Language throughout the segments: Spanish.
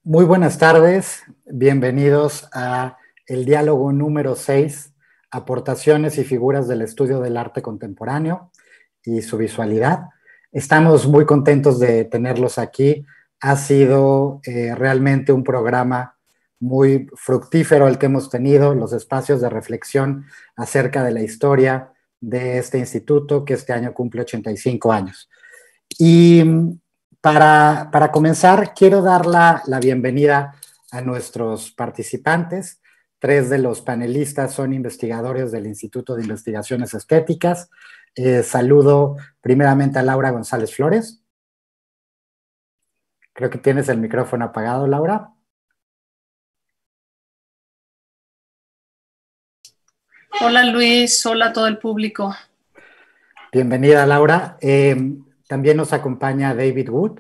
Muy buenas tardes, bienvenidos a el diálogo número 6, aportaciones y figuras del estudio del arte contemporáneo y su visualidad. Estamos muy contentos de tenerlos aquí. Ha sido realmente un programa muy fructífero el que hemos tenido, los espacios de reflexión acerca de la historia de este instituto que este año cumple 85 años. Y para comenzar, quiero dar la bienvenida a nuestros participantes. Tres de los panelistas son investigadores del Instituto de Investigaciones Estéticas. Saludo primeramente a Laura González Flores. Creo que tienes el micrófono apagado, Laura. Hola Luis, hola a todo el público. Bienvenida, Laura. También nos acompaña David Wood.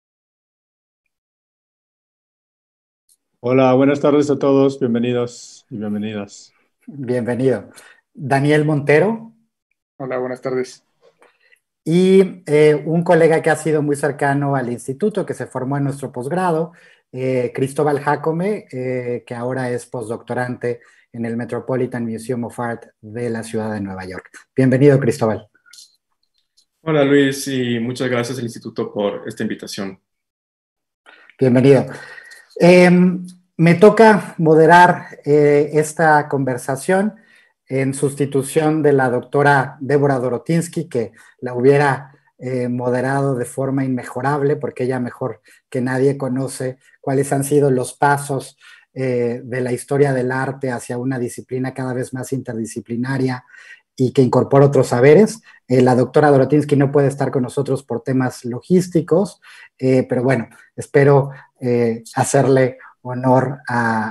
Hola, buenas tardes a todos, bienvenidos y bienvenidas. Bienvenido. Daniel Montero. Hola, buenas tardes. Y un colega que ha sido muy cercano al instituto, que se formó en nuestro posgrado, Cristóbal Jácome, que ahora es postdoctorante en el Metropolitan Museum of Art de la ciudad de Nueva York. Bienvenido, Cristóbal. Hola Luis, y muchas gracias al instituto por esta invitación. Bienvenido. Me toca moderar esta conversación en sustitución de la doctora Débora Dorotinsky, que la hubiera moderado de forma inmejorable, porque ella mejor que nadie conoce cuáles han sido los pasos de la historia del arte hacia una disciplina cada vez más interdisciplinaria y que incorpora otros saberes. La doctora Dorotinsky no puede estar con nosotros por temas logísticos, pero bueno, espero hacerle honor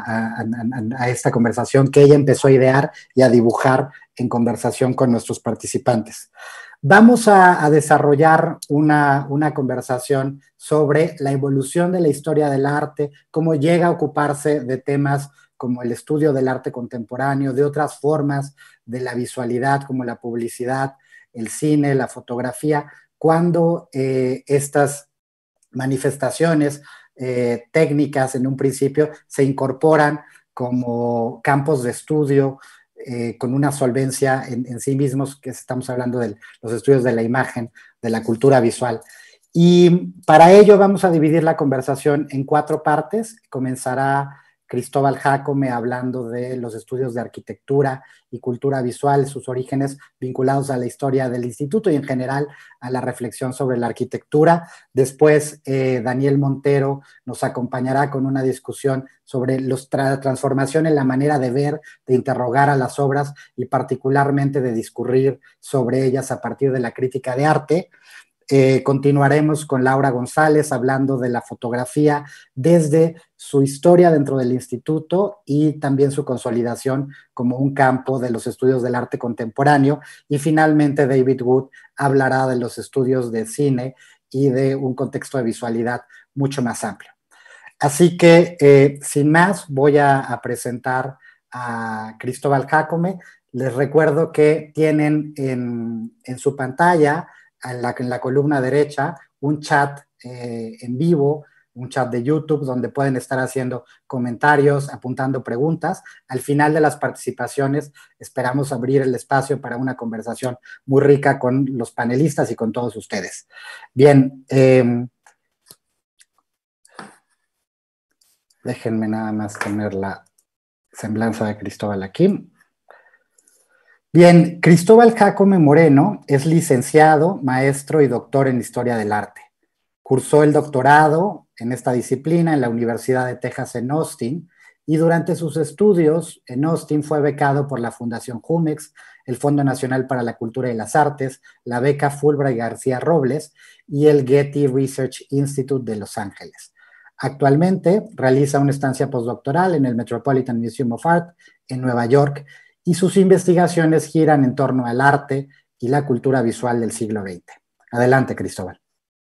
a esta conversación que ella empezó a idear y a dibujar en conversación con nuestros participantes. Vamos a desarrollar una conversación sobre la evolución de la historia del arte, cómo llega a ocuparse de temas como el estudio del arte contemporáneo, de otras formas de la visualidad como la publicidad, el cine, la fotografía, cuando estas manifestaciones técnicas en un principio se incorporan como campos de estudio con una solvencia en sí mismos, que estamos hablando de los estudios de la imagen, de la cultura visual. Y para ello vamos a dividir la conversación en 4 partes. Comenzará Cristóbal Jácome hablando de los estudios de arquitectura y cultura visual, sus orígenes vinculados a la historia del instituto y en general a la reflexión sobre la arquitectura. Después, Daniel Montero nos acompañará con una discusión sobre la transformación en la manera de ver, de interrogar a las obras y particularmente de discurrir sobre ellas a partir de la crítica de arte. Continuaremos con Laura González hablando de la fotografía desde su historia dentro del instituto y también su consolidación como un campo de los estudios del arte contemporáneo. Y finalmente David Wood hablará de los estudios de cine y de un contexto de visualidad mucho más amplio. Así que, sin más, voy a presentar a Cristóbal Jácome. Les recuerdo que tienen en su pantalla en la columna derecha un chat en vivo, un chat de YouTube donde pueden estar haciendo comentarios, apuntando preguntas. Al final de las participaciones esperamos abrir el espacio para una conversación muy rica con los panelistas y con todos ustedes. Bien, déjenme nada más tener la semblanza de Cristóbal aquí. Bien, Cristóbal Jácome Moreno es licenciado, maestro y doctor en Historia del Arte. Cursó el doctorado en esta disciplina en la Universidad de Texas en Austin y durante sus estudios en Austin fue becado por la Fundación Jumex, el Fondo Nacional para la Cultura y las Artes, la beca Fulbright García Robles y el Getty Research Institute de Los Ángeles. Actualmente realiza una estancia postdoctoral en el Metropolitan Museum of Art en Nueva York y sus investigaciones giran en torno al arte y la cultura visual del siglo XX. Adelante, Cristóbal.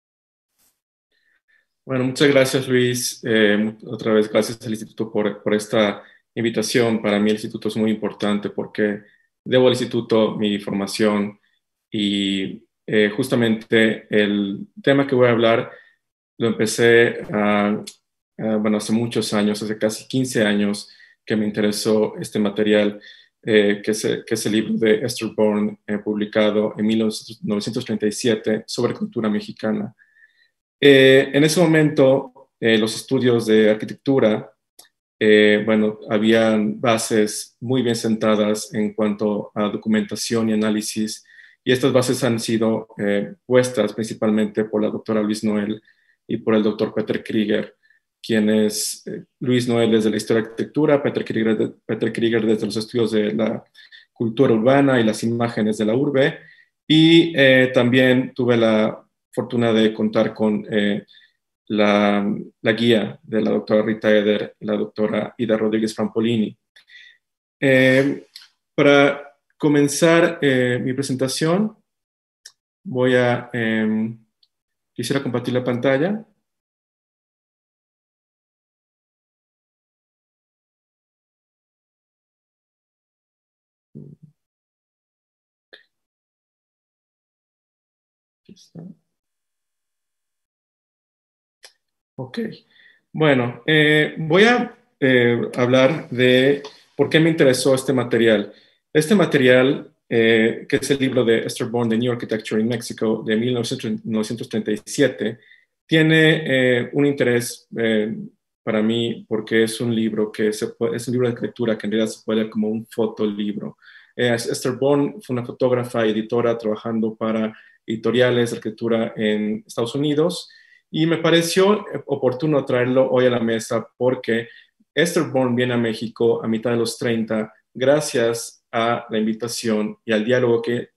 Bueno, muchas gracias Luis. Otra vez gracias al instituto por esta invitación. Para mí el instituto es muy importante porque debo al instituto mi formación y justamente el tema que voy a hablar lo empecé bueno, hace muchos años, hace casi 15 años, que me interesó este material, que es el libro de Esther Bourne, publicado en 1937 sobre cultura mexicana. En ese momento, los estudios de arquitectura, bueno, habían bases muy bien sentadas en cuanto a documentación y análisis, y estas bases han sido puestas principalmente por la doctora Luis Noel y por el doctor Peter Krieger, quienes, Luis Noel desde la historia de arquitectura, Peter Krieger desde los estudios de la cultura urbana y las imágenes de la urbe, y también tuve la fortuna de contar con la guía de la doctora Rita Eder y la doctora Ida Rodríguez Frampolini. Para comenzar mi presentación, quisiera compartir la pantalla. Aquí está. Ok, bueno, voy a hablar de por qué me interesó este material. Este material, que es el libro de Esther Bourne, The New Architecture in Mexico, de 1937, tiene un interés para mí porque es un libro es un libro de escritura que en realidad se puede leer como un fotolibro. Esther Bourne fue una fotógrafa y editora trabajando para editoriales de arquitectura en Estados Unidos, y me pareció oportuno traerlo hoy a la mesa porque Esther Bourne viene a México a mitad de los 30 gracias a la invitación y al diálogo que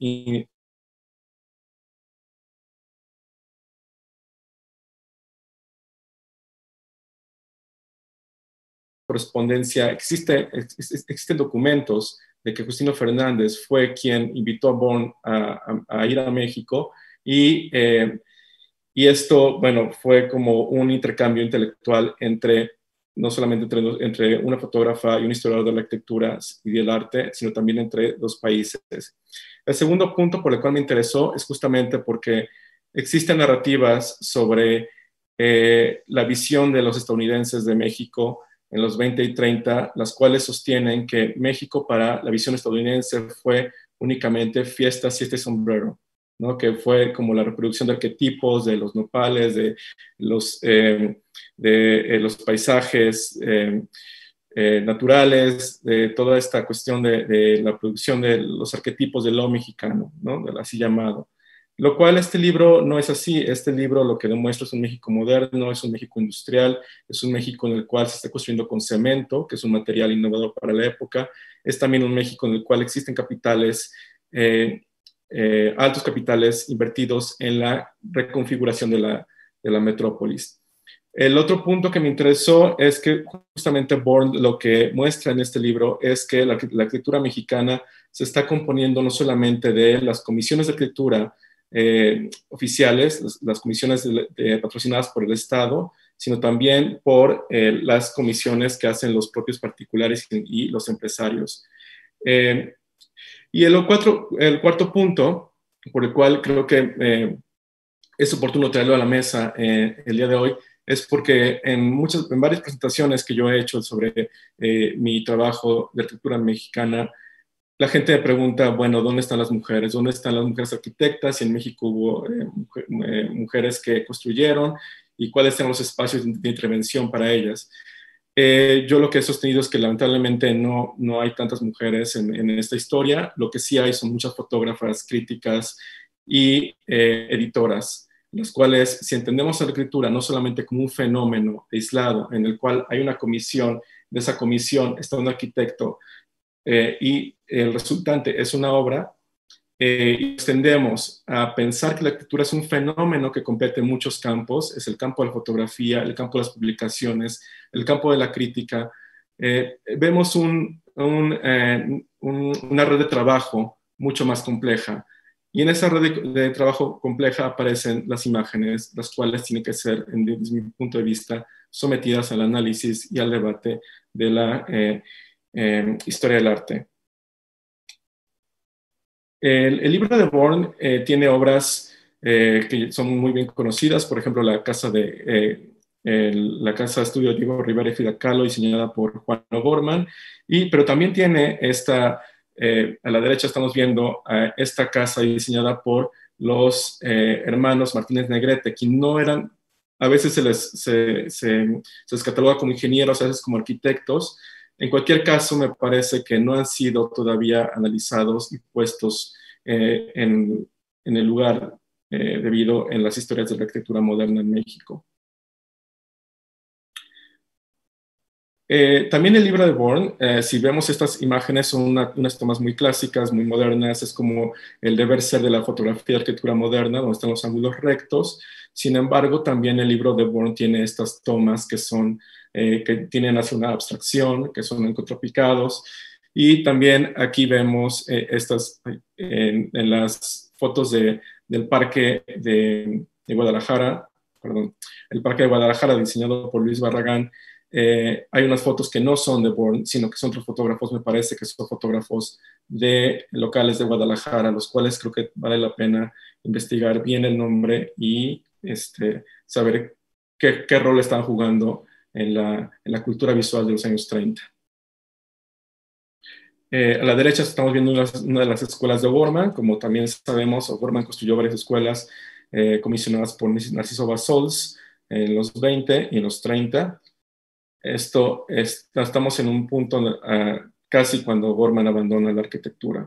correspondencia, existen documentos de que Justino Fernández fue quien invitó a Bourne a ir a México, y esto, bueno, fue como un intercambio intelectual no solamente entre una fotógrafa y un historiador de la arquitectura y del arte, sino también entre dos países. El segundo punto por el cual me interesó es justamente porque existen narrativas sobre la visión de los estadounidenses de México en los 20 y 30, las cuales sostienen que México para la visión estadounidense fue únicamente fiesta, siesta y sombrero, ¿no? Que fue como la reproducción de arquetipos, de los nopales, de los paisajes naturales, de toda esta cuestión de la producción de los arquetipos de lo mexicano, ¿no? Así llamado. Lo cual este libro no es así. Este libro lo que demuestra es un México moderno, es un México industrial, es un México en el cual se está construyendo con cemento, que es un material innovador para la época. Es también un México en el cual existen capitales, altos capitales invertidos en la reconfiguración de la metrópolis. El otro punto que me interesó es que justamente Bourne lo que muestra en este libro es que la arquitectura mexicana se está componiendo no solamente de las comisiones de arquitectura oficiales, las comisiones patrocinadas por el Estado, sino también por las comisiones que hacen los propios particulares y los empresarios. Y el cuarto punto, por el cual creo que es oportuno traerlo a la mesa el día de hoy, es porque en varias presentaciones que yo he hecho sobre mi trabajo de arquitectura mexicana, la gente me pregunta, bueno, ¿dónde están las mujeres? ¿Dónde están las mujeres arquitectas? Y en México hubo mujeres que construyeron, y cuáles eran los espacios de intervención para ellas. Yo lo que he sostenido es que lamentablemente no hay tantas mujeres en esta historia. Lo que sí hay son muchas fotógrafas, críticas y editoras, las cuales, si entendemos la escritura no solamente como un fenómeno aislado en el cual hay una comisión, de esa comisión está un arquitecto y el resultante es una obra, y tendemos a pensar que la arquitectura es un fenómeno que compete en muchos campos, es el campo de la fotografía, el campo de las publicaciones, el campo de la crítica. Vemos una red de trabajo mucho más compleja, y en esa red de trabajo compleja aparecen las imágenes, las cuales tienen que ser, desde mi punto de vista, sometidas al análisis y al debate de la historia del arte. El libro de Bourne tiene obras que son muy bien conocidas, por ejemplo, La Casa de la casa de estudio Diego Rivera y Frida Kahlo, diseñada por Juan O'Gorman, pero también tiene a la derecha estamos viendo esta casa diseñada por los hermanos Martínez Negrete, que no eran, a veces se les cataloga como ingenieros, a veces como arquitectos. En cualquier caso, me parece que no han sido todavía analizados y puestos en el lugar debido en las historias de la arquitectura moderna en México. También el libro de Born, si vemos estas imágenes, son unas tomas muy clásicas, muy modernas, es como el deber ser de la fotografía de arquitectura moderna, donde están los ángulos rectos. Sin embargo, también el libro de Born tiene estas tomas que tienen hacia una abstracción, que son encotropicados. Y también aquí vemos en las fotos del parque de Guadalajara, perdón, el parque de Guadalajara diseñado por Luis Barragán. Hay unas fotos que no son de Born, sino que son otros fotógrafos, me parece que son fotógrafos de locales de Guadalajara, los cuales creo que vale la pena investigar bien el nombre y saber qué rol están jugando en la cultura visual de los años 30. A la derecha estamos viendo una de las escuelas de O'Gorman. Como también sabemos, O'Gorman construyó varias escuelas comisionadas por Narciso Bassols en los 20 y en los 30. Estamos en un punto casi cuando O'Gorman abandona la arquitectura.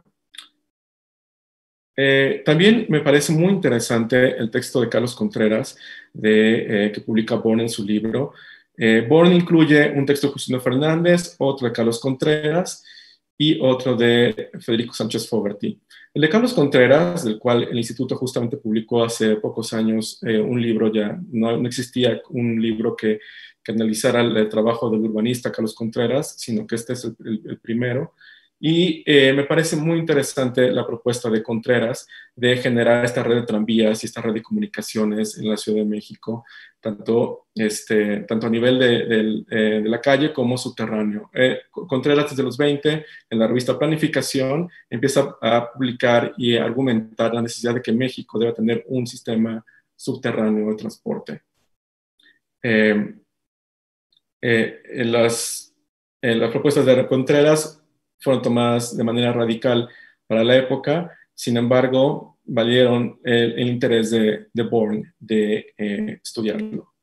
También me parece muy interesante el texto de Carlos Contreras que publica Born en su libro. Born incluye un texto de Justino Fernández, otro de Carlos Contreras y otro de Federico Sánchez Fogarty. El de Carlos Contreras, del cual el instituto justamente publicó hace pocos años un libro, ya no existía un libro que analizara el trabajo del urbanista Carlos Contreras, sino que este es el primero. Y me parece muy interesante la propuesta de Contreras de generar esta red de tranvías y esta red de comunicaciones en la Ciudad de México, tanto a nivel de la calle como subterráneo. Contreras desde los 20, en la revista Planificación, empieza a publicar y a argumentar la necesidad de que México debe tener un sistema subterráneo de transporte. Las propuestas de Contreras fueron tomadas de manera radical para la época, sin embargo, valieron el interés de Born de estudiarlo.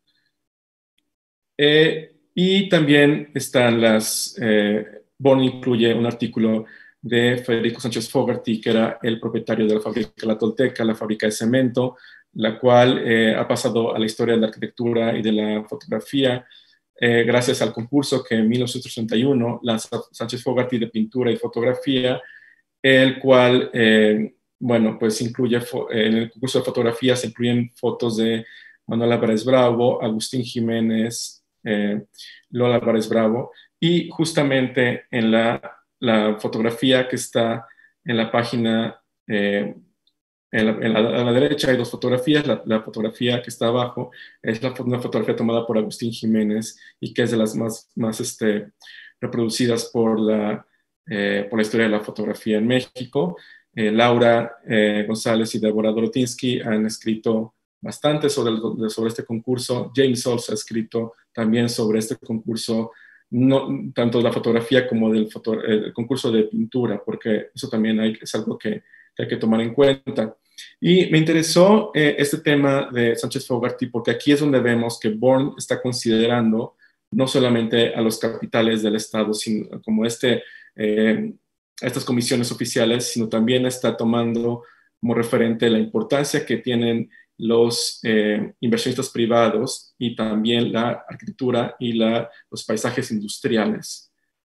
Y también están Born incluye un artículo de Federico Sánchez Fogarty, que era el propietario de la fábrica La Tolteca, la fábrica de cemento, la cual ha pasado a la historia de la arquitectura y de la fotografía, gracias al concurso que en 1931 lanza Sánchez Fogarty de pintura y fotografía, el cual, bueno, pues incluye, en el concurso de fotografía se incluyen fotos de Manuel Álvarez Bravo, Agustín Jiménez, Lola Álvarez Bravo, y justamente en la fotografía que está en la página, a la derecha hay dos fotografías. La fotografía que está abajo es una fotografía tomada por Agustín Jiménez y que es de las más reproducidas por la historia de la fotografía en México. Laura González y Débora Dorotinsky han escrito bastante sobre este concurso. James Olds ha escrito también sobre este concurso, tanto de la fotografía como del concurso de pintura, porque eso también es algo que hay que tomar en cuenta. Y me interesó este tema de Sánchez Fogarty porque aquí es donde vemos que Born está considerando no solamente a los capitales del Estado, sino como estas comisiones oficiales, sino también está tomando como referente la importancia que tienen los inversionistas privados y también la arquitectura y los paisajes industriales.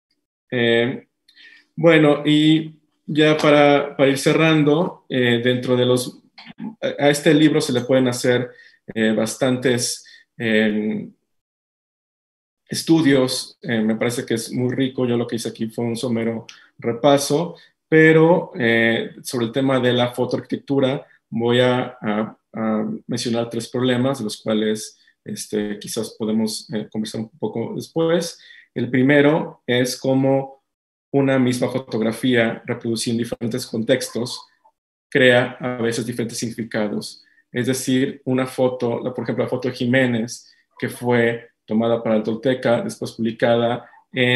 Bueno, y ya para ir cerrando, dentro de a este libro se le pueden hacer bastantes estudios. Me parece que es muy rico. Yo lo que hice aquí fue un somero repaso, pero sobre el tema de la fotoarquitectura voy a mencionar 3 problemas, de los cuales quizás podemos conversar un poco después. El primero es cómo una misma fotografía reproducida en diferentes contextos crea a veces diferentes significados. Es decir, una foto, por ejemplo, la foto de Jiménez, que fue tomada para el Tolteca, después publicada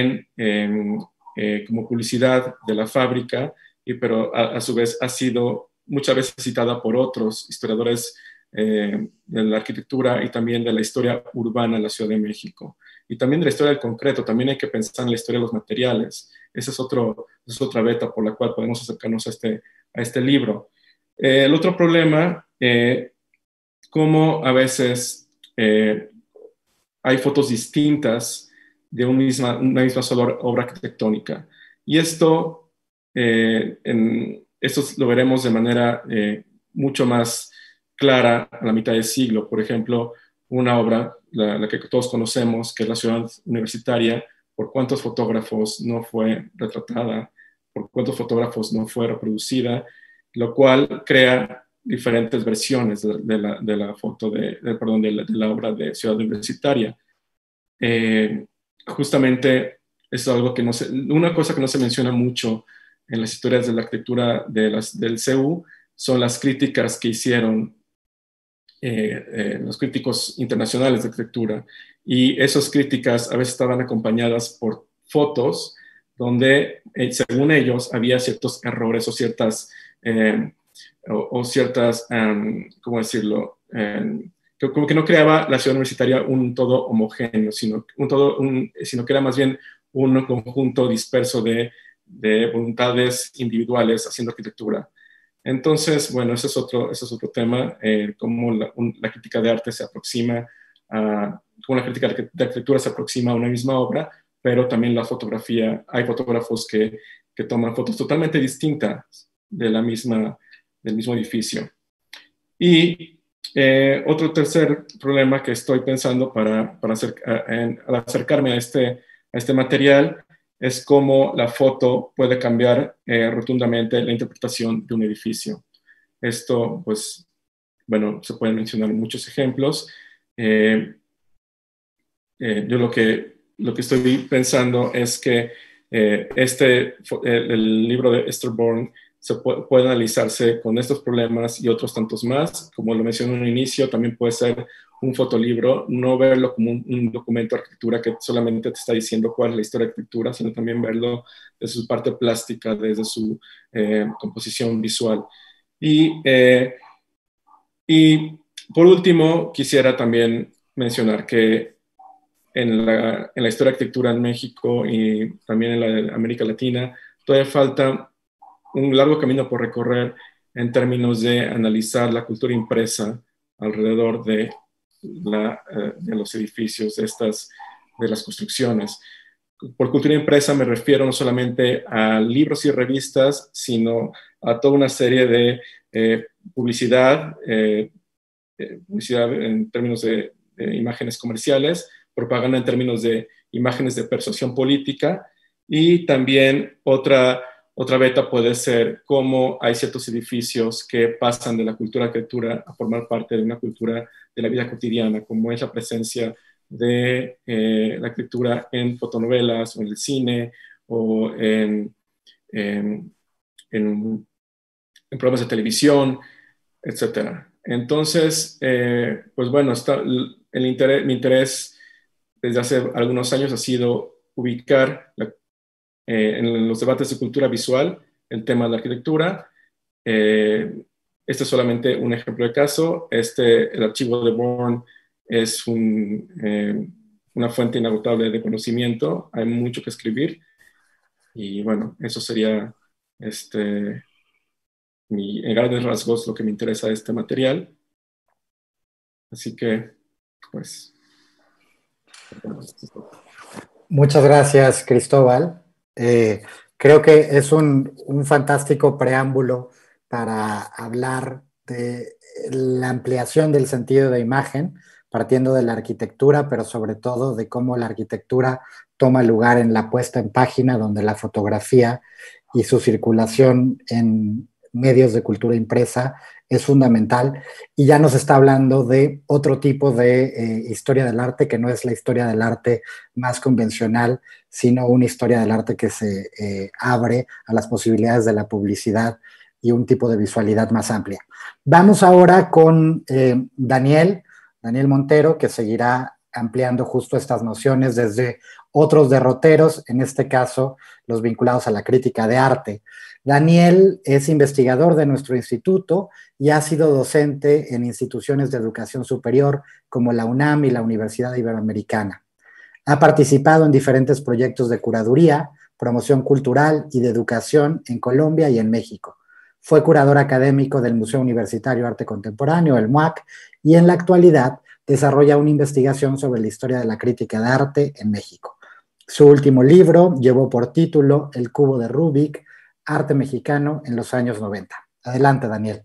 como publicidad de la fábrica, pero a su vez ha sido muchas veces citada por otros historiadores de la arquitectura y también de la historia urbana en la Ciudad de México. Y también de la historia del concreto, también hay que pensar en la historia de los materiales. Esa es otra beta por la cual podemos acercarnos a este libro. El otro problema, como a veces hay fotos distintas de una misma sola obra arquitectónica. Y esto lo veremos de manera mucho más clara a la mitad del siglo. Por ejemplo, una obra, la que todos conocemos, que es la Ciudad Universitaria, por cuántos fotógrafos no fue retratada, por cuántos fotógrafos no fue reproducida, lo cual crea diferentes versiones de la obra de Ciudad Universitaria. Justamente es algo que una cosa que no se menciona mucho en las historias de la arquitectura del CU son las críticas que hicieron los críticos internacionales de arquitectura, y esas críticas a veces estaban acompañadas por fotos donde, según ellos, había ciertos errores o ciertas, ¿cómo decirlo? Como que no creaba la Ciudad Universitaria un todo homogéneo, sino que era más bien un conjunto disperso de voluntades individuales haciendo arquitectura. Entonces, bueno, ese es otro tema, cómo la crítica de arte se aproxima cómo la crítica de arquitectura se aproxima a una misma obra, pero también la fotografía, hay fotógrafos que toman fotos totalmente distintas del mismo edificio. Y otro tercer problema que estoy pensando al acercarme a este material es cómo la foto puede cambiar rotundamente la interpretación de un edificio. Esto, pues, bueno, se pueden mencionar muchos ejemplos. Yo lo que estoy pensando es que el libro de Esther Bourne puede analizarse con estos problemas y otros tantos más. Como lo mencioné en un inicio, también puede ser un fotolibro, no verlo como un documento de arquitectura que solamente te está diciendo cuál es la historia de arquitectura, sino también verlo desde su parte plástica, desde su composición visual. Y por último, quisiera también mencionar que en la historia de arquitectura en México y también en la de América Latina, todavía falta un largo camino por recorrer en términos de analizar la cultura impresa alrededor de los edificios, de las construcciones. Por cultura impresa me refiero no solamente a libros y revistas, sino a toda una serie de publicidad en términos de imágenes comerciales, propaganda en términos de imágenes de persuasión política, y también otra beta puede ser cómo hay ciertos edificios que pasan de la cultura arquitectura a formar parte de una cultura de la vida cotidiana, como es la presencia de la arquitectura en fotonovelas o en el cine o en programas de televisión, etc. Entonces, pues bueno, mi interés desde hace algunos años ha sido ubicar en los debates de cultura visual el tema de la arquitectura. Este es solamente un ejemplo de caso. El archivo de Bourne es una fuente inagotable de conocimiento. Hay mucho que escribir. Y bueno, eso sería en grandes rasgos lo que me interesa de este material. Así que, pues... Muchas gracias, Cristóbal. Creo que es un fantástico preámbulo para hablar de la ampliación del sentido de imagen, partiendo de la arquitectura, pero sobre todo de cómo la arquitectura toma lugar en la puesta en página, donde la fotografía y su circulación en medios de cultura impresa es fundamental, y ya nos está hablando de otro tipo de historia del arte, que no es la historia del arte más convencional, sino una historia del arte que se abre a las posibilidades de la publicidad y un tipo de visualidad más amplia. Vamos ahora con Daniel Montero, que seguirá ampliando justo estas nociones desde otros derroteros, en este caso los vinculados a la crítica de arte. Daniel es investigador de nuestro instituto y ha sido docente en instituciones de educación superior como la UNAM y la Universidad Iberoamericana. Ha participado en diferentes proyectos de curaduría, promoción cultural y de educación en Colombia y en México. Fue curador académico del Museo Universitario de Arte Contemporáneo, el MUAC, y en la actualidad desarrolla una investigación sobre la historia de la crítica de arte en México. Su último libro llevó por título El cubo de Rubik, arte mexicano en los años 90. Adelante, Daniel.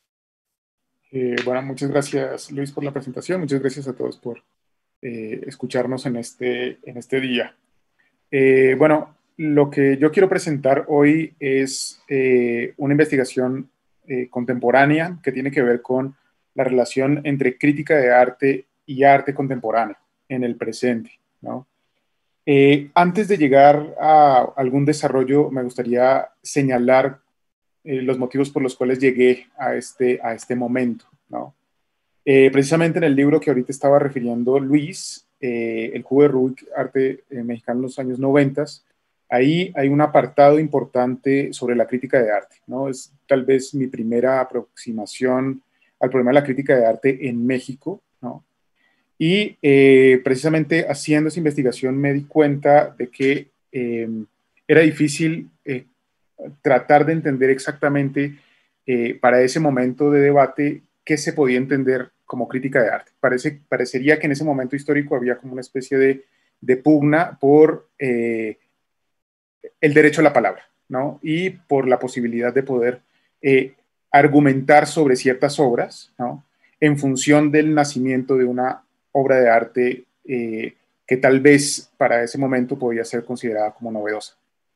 Bueno, muchas gracias, Luis, por la presentación. Muchas gracias a todos por escucharnos en este día. Bueno, lo que yo quiero presentar hoy es una investigación contemporánea que tiene que ver con la relación entre crítica de arte y arte contemporáneo en el presente, ¿no? Antes de llegar a algún desarrollo, me gustaría señalar los motivos por los cuales llegué a este momento, ¿no? Precisamente en el libro que ahorita estaba refiriendo Luis, El cubo de Rubik, arte mexicano en los años 90, ahí hay un apartado importante sobre la crítica de arte, ¿no? Es tal vez mi primera aproximación al problema de la crítica de arte en México, ¿no? Y precisamente haciendo esa investigación me di cuenta de que era difícil tratar de entender exactamente para ese momento de debate qué se podía entender como crítica de arte. Parecería que en ese momento histórico había como una especie de pugna por el derecho a la palabra, ¿no? Y por la posibilidad de poder argumentar sobre ciertas obras, ¿no? En función del nacimiento de una obra de arte que tal vez para ese momento podía ser considerada como novedosa.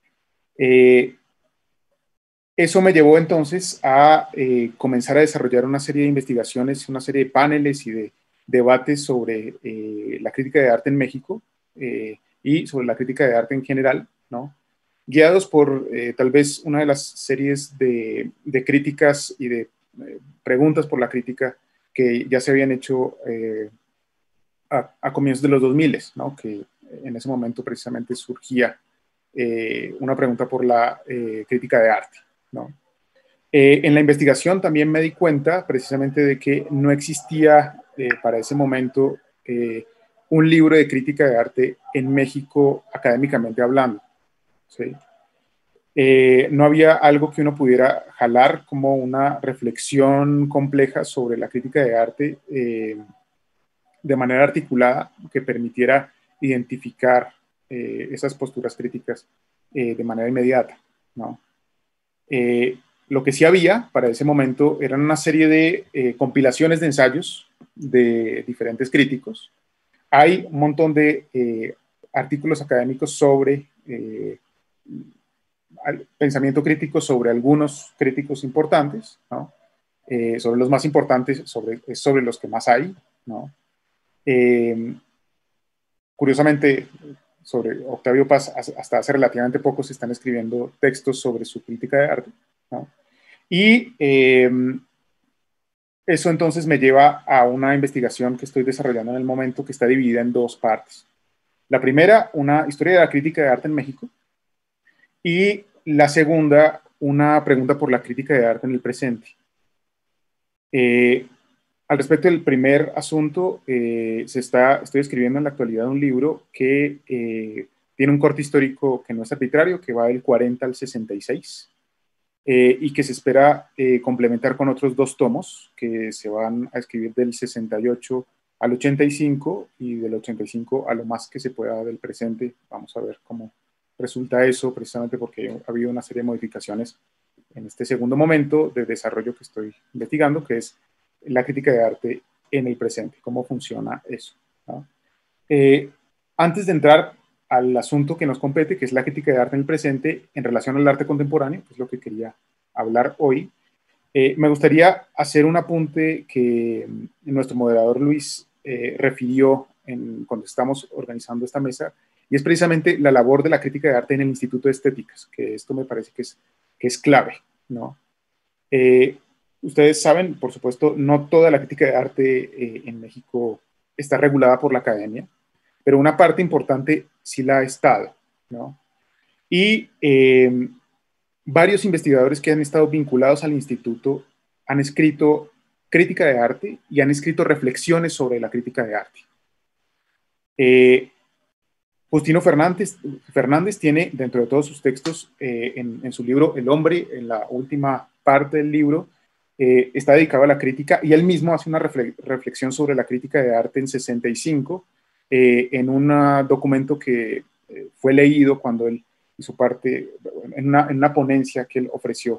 Eso me llevó entonces a comenzar a desarrollar una serie de investigaciones, una serie de paneles y de debates sobre la crítica de arte en México y sobre la crítica de arte en general, ¿no? Guiados por tal vez una de las series de críticas y de preguntas por la crítica que ya se habían hecho a comienzos de los 2000, ¿no? Que en ese momento precisamente surgía una pregunta por la crítica de arte, ¿no? En la investigación también me di cuenta precisamente de que no existía para ese momento un libro de crítica de arte en México académicamente hablando, ¿sí? No había algo que uno pudiera jalar como una reflexión compleja sobre la crítica de arte de manera articulada que permitiera identificar esas posturas críticas de manera inmediata, ¿no? Lo que sí había para ese momento eran una serie de compilaciones de ensayos de diferentes críticos. Hay un montón de artículos académicos sobre pensamiento crítico, sobre algunos críticos importantes, ¿no? Sobre los más importantes, sobre los que más hay, ¿no? Curiosamente, sobre Octavio Paz, hasta hace relativamente poco se están escribiendo textos sobre su crítica de arte, ¿no? Y eso entonces me lleva a una investigación que estoy desarrollando en el momento, que está dividida en dos partes. La primera, una historia de la crítica de arte en México, y la segunda, una pregunta por la crítica de arte en el presente. Al respecto del primer asunto, estoy escribiendo en la actualidad un libro que tiene un corte histórico que no es arbitrario, que va del 40 al 66, y que se espera complementar con otros dos tomos que se van a escribir del 68 al 85 y del 85 a lo más que se pueda del presente. Vamos a ver cómo resulta eso, precisamente porque ha habido una serie de modificaciones en este segundo momento de desarrollo que estoy investigando, que es la crítica de arte en el presente, cómo funciona eso, ¿no? Antes de entrar al asunto que nos compete, que es la crítica de arte en el presente en relación al arte contemporáneo, que es lo que quería hablar hoy, me gustaría hacer un apunte que nuestro moderador Luis refirió cuando estamos organizando esta mesa, y es precisamente la labor de la crítica de arte en el Instituto de Estéticas, que esto me parece que es clave, ¿no? Ustedes saben, por supuesto, no toda la crítica de arte en México está regulada por la academia, pero una parte importante sí la ha estado, ¿no? Y varios investigadores que han estado vinculados al instituto han escrito crítica de arte y han escrito reflexiones sobre la crítica de arte. Justino Fernández tiene dentro de todos sus textos, en su libro El hombre, en la última parte del libro, está dedicado a la crítica, y él mismo hace una reflexión sobre la crítica de arte en 65, en un documento que fue leído cuando él hizo parte, en una ponencia que él ofreció.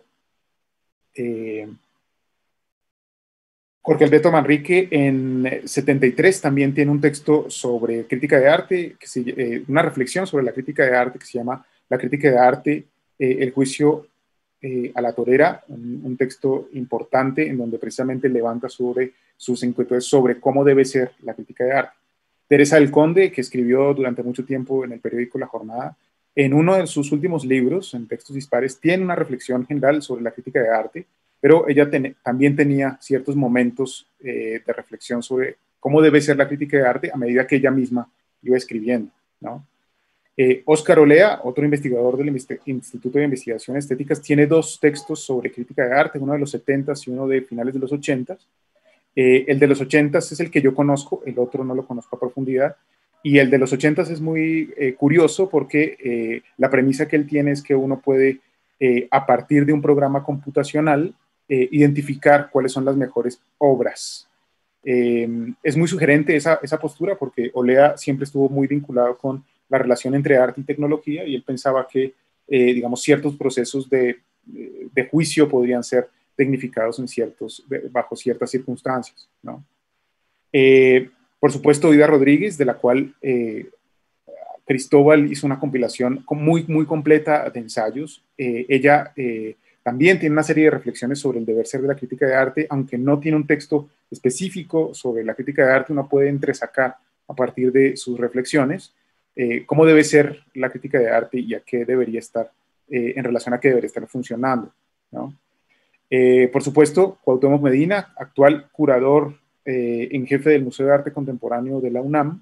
Jorge Alberto Manrique en 73 también tiene un texto sobre crítica de arte, una reflexión sobre la crítica de arte que se llama La crítica de arte, el juicio a la torera, un texto importante en donde precisamente levanta sobre sus inquietudes sobre cómo debe ser la crítica de arte. Teresa del Conde, que escribió durante mucho tiempo en el periódico La Jornada, en uno de sus últimos libros, en Textos Dispares, tiene una reflexión general sobre la crítica de arte, pero ella también tenía ciertos momentos de reflexión sobre cómo debe ser la crítica de arte a medida que ella misma iba escribiendo, ¿no? Óscar Olea, otro investigador del Instituto de Investigaciones Estéticas, tiene dos textos sobre crítica de arte, uno de los 70s y uno de finales de los 80s. El de los 80s es el que yo conozco, el otro no lo conozco a profundidad, y el de los 80s es muy curioso porque la premisa que él tiene es que uno puede, a partir de un programa computacional, identificar cuáles son las mejores obras. Es muy sugerente esa postura porque Olea siempre estuvo muy vinculado con la relación entre arte y tecnología, y él pensaba que, digamos, ciertos procesos de juicio podrían ser tecnificados bajo ciertas circunstancias, ¿no? Por supuesto, Ida Rodríguez, de la cual Cristóbal hizo una compilación muy, muy completa de ensayos. Ella también tiene una serie de reflexiones sobre el deber ser de la crítica de arte, aunque no tiene un texto específico sobre la crítica de arte. Uno puede entresacar a partir de sus reflexiones cómo debe ser la crítica de arte y a qué debería estar, en relación a qué debería estar funcionando, ¿no? Por supuesto, Cuauhtémoc Medina, actual curador en jefe del Museo de Arte Contemporáneo de la UNAM,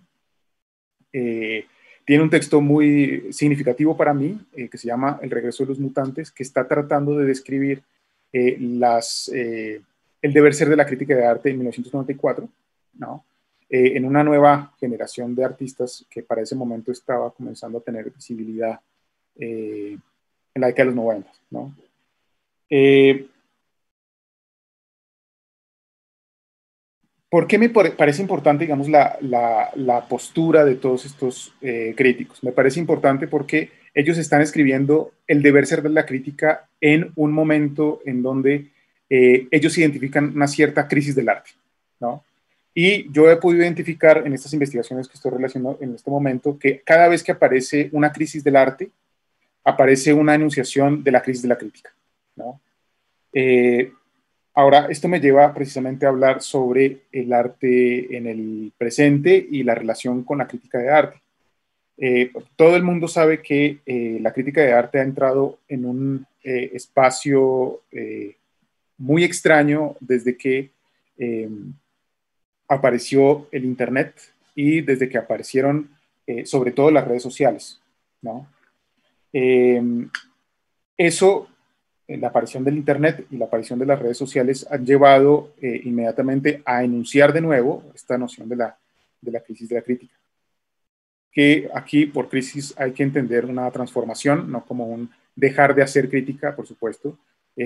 tiene un texto muy significativo para mí, que se llama El regreso de los mutantes, que está tratando de describir el deber ser de la crítica de arte en 1994, ¿no? En una nueva generación de artistas que para ese momento estaba comenzando a tener visibilidad en la década de los 90, ¿no? ¿Por qué me parece importante, digamos, la postura de todos estos críticos? Me parece importante porque ellos están escribiendo el deber ser de la crítica en un momento en donde ellos identifican una cierta crisis del arte, ¿no? Y yo he podido identificar en estas investigaciones que estoy relacionando en este momento que cada vez que aparece una crisis del arte, aparece una enunciación de la crisis de la crítica, ¿no? Ahora, esto me lleva precisamente a hablar sobre el arte en el presente y la relación con la crítica de arte. Todo el mundo sabe que la crítica de arte ha entrado en un espacio muy extraño desde que apareció el Internet y desde que aparecieron sobre todo las redes sociales, ¿no? Eso, la aparición del Internet y la aparición de las redes sociales han llevado inmediatamente a enunciar de nuevo esta noción de la crisis de la crítica. Que aquí por crisis hay que entender una transformación, no como un dejar de hacer crítica, por supuesto,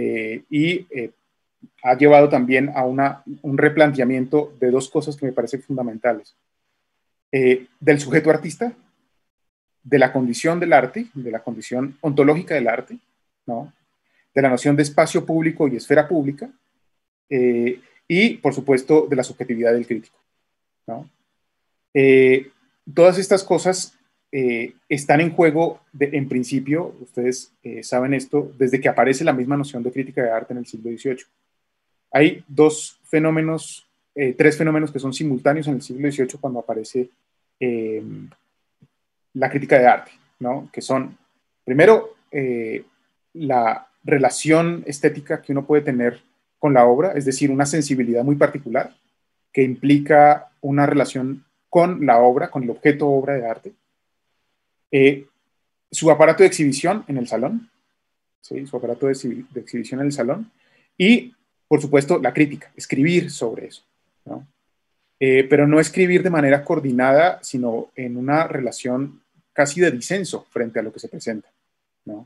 ha llevado también a un replanteamiento de dos cosas que me parecen fundamentales. Del sujeto artista, de la condición del arte, de la condición ontológica del arte, ¿no? De la noción de espacio público y esfera pública, y, por supuesto, de la subjetividad del crítico, ¿no? Todas estas cosas están en juego en principio, ustedes saben esto, desde que aparece la misma noción de crítica de arte en el siglo XVIII. Hay tres fenómenos que son simultáneos en el siglo XVIII cuando aparece la crítica de arte, ¿no? Que son, primero, la relación estética que uno puede tener con la obra, es decir, una sensibilidad muy particular que implica una relación con la obra, con el objeto obra de arte, su aparato de exhibición en el salón, ¿sí? Su aparato de exhibición en el salón, y, por supuesto, la crítica, escribir sobre eso, ¿no? Pero no escribir de manera coordinada, sino en una relación casi de disenso frente a lo que se presenta, ¿no?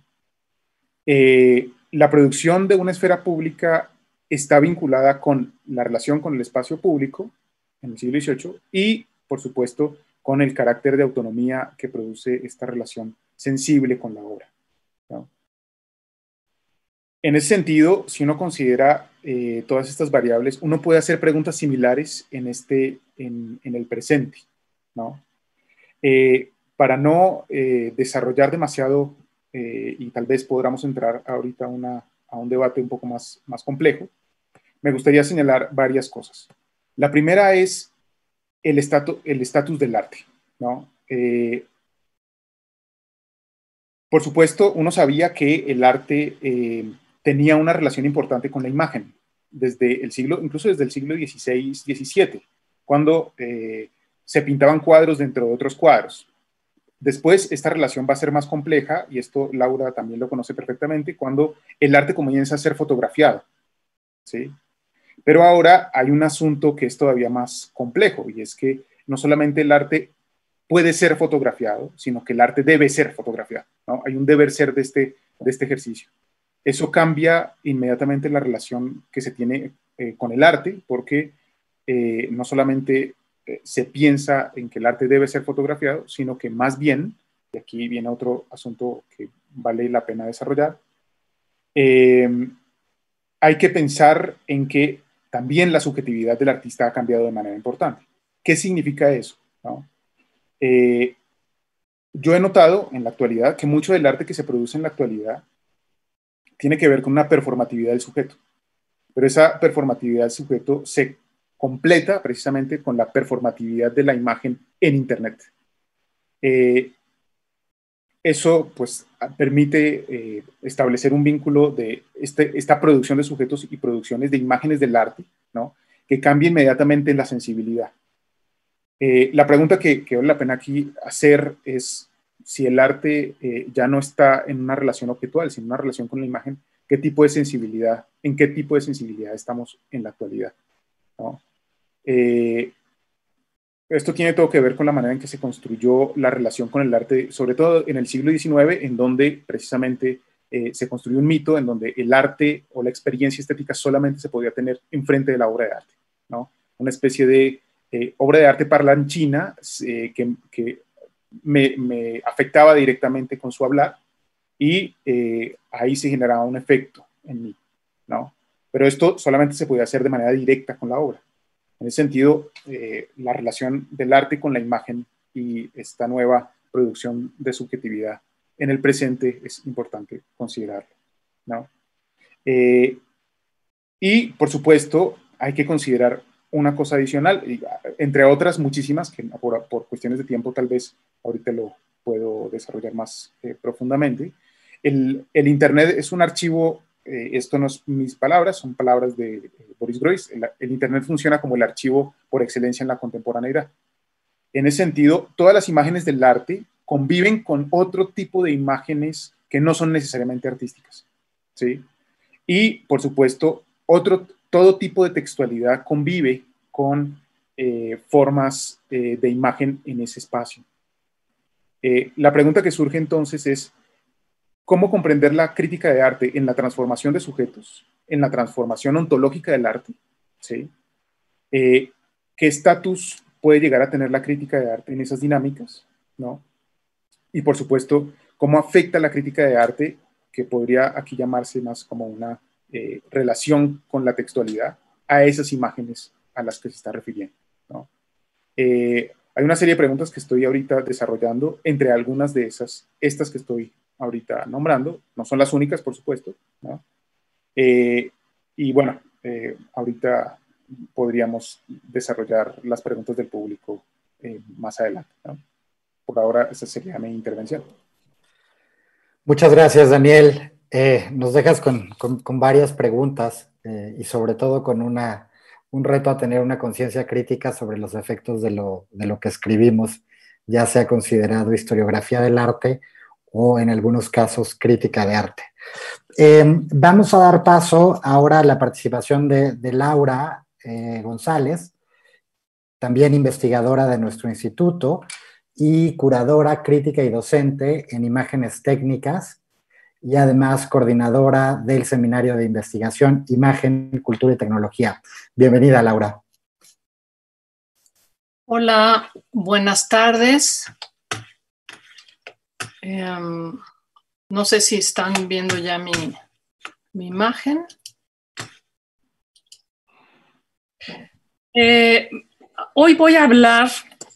La producción de una esfera pública está vinculada con la relación con el espacio público en el siglo XVIII y, por supuesto, con el carácter de autonomía que produce esta relación sensible con la obra, ¿no? En ese sentido, si uno considera todas estas variables, uno puede hacer preguntas similares en el presente, ¿no? Para no desarrollar demasiado, y tal vez podamos entrar ahorita a un debate un poco más complejo, me gustaría señalar varias cosas. La primera es el estatus del arte, ¿no? Por supuesto, uno sabía que el arte tenía una relación importante con la imagen, incluso desde el siglo XVI, XVII, cuando se pintaban cuadros dentro de otros cuadros. Después, esta relación va a ser más compleja, y esto Laura también lo conoce perfectamente, cuando el arte comienza a ser fotografiado, ¿sí? Pero ahora hay un asunto que es todavía más complejo, y es que no solamente el arte puede ser fotografiado, sino que el arte debe ser fotografiado, ¿no? Hay un deber ser de este ejercicio. Eso cambia inmediatamente la relación que se tiene con el arte, porque no solamente se piensa en que el arte debe ser fotografiado, sino que más bien, y aquí viene otro asunto que vale la pena desarrollar, hay que pensar en que también la subjetividad del artista ha cambiado de manera importante. ¿Qué significa eso, ¿no? Yo he notado en la actualidad que mucho del arte que se produce en la actualidad tiene que ver con una performatividad del sujeto, pero esa performatividad del sujeto se completa precisamente con la performatividad de la imagen en Internet. Eso pues permite establecer un vínculo de esta producción de sujetos y producciones de imágenes del arte, ¿no? Que cambia inmediatamente la sensibilidad. La pregunta que vale la pena aquí hacer es si el arte ya no está en una relación objetual, sino en una relación con la imagen, en qué tipo de sensibilidad estamos en la actualidad, ¿no? Esto tiene todo que ver con la manera en que se construyó la relación con el arte, sobre todo en el siglo XIX, en donde precisamente se construyó un mito en donde el arte o la experiencia estética solamente se podía tener enfrente de la obra de arte, ¿no? Una especie de obra de arte parlanchina que me afectaba directamente con su hablar, y ahí se generaba un efecto en mí, ¿no? Pero esto solamente se podía hacer de manera directa con la obra. En ese sentido, la relación del arte con la imagen y esta nueva producción de subjetividad en el presente es importante considerarlo, ¿no? Y, por supuesto, hay que considerar una cosa adicional, entre otras muchísimas, que por cuestiones de tiempo tal vez ahorita lo puedo desarrollar más profundamente. El Internet es un archivo, esto no es mis palabras, son palabras de Boris Groys. El Internet funciona como el archivo por excelencia en la contemporaneidad. En ese sentido, todas las imágenes del arte conviven con otro tipo de imágenes que no son necesariamente artísticas, ¿sí? Y, por supuesto, todo tipo de textualidad convive con formas de imagen en ese espacio. La pregunta que surge entonces es, ¿cómo comprender la crítica de arte en la transformación de sujetos, en la transformación ontológica del arte? ¿Sí? ¿Qué estatus puede llegar a tener la crítica de arte en esas dinámicas, ¿no? Y, por supuesto, ¿cómo afecta la crítica de arte, que podría aquí llamarse más como una relación con la textualidad, a esas imágenes a las que se está refiriendo, ¿no? Hay una serie de preguntas que estoy ahorita desarrollando, entre algunas de estas que estoy ahorita nombrando, no son las únicas, por supuesto, ¿no? Y bueno, ahorita podríamos desarrollar las preguntas del público más adelante, ¿no? Por ahora, esa sería mi intervención. Muchas gracias, Daniel. Nos dejas con varias preguntas y sobre todo con una un reto a tener una conciencia crítica sobre los efectos de lo que escribimos, ya sea considerado historiografía del arte o en algunos casos crítica de arte. Vamos a dar paso ahora a la participación de Laura González, también investigadora de nuestro instituto y curadora, crítica y docente en imágenes técnicas, y además coordinadora del Seminario de Investigación, Imagen, Cultura y Tecnología. Bienvenida, Laura. Hola, buenas tardes. No sé si están viendo ya mi imagen. Hoy voy a hablar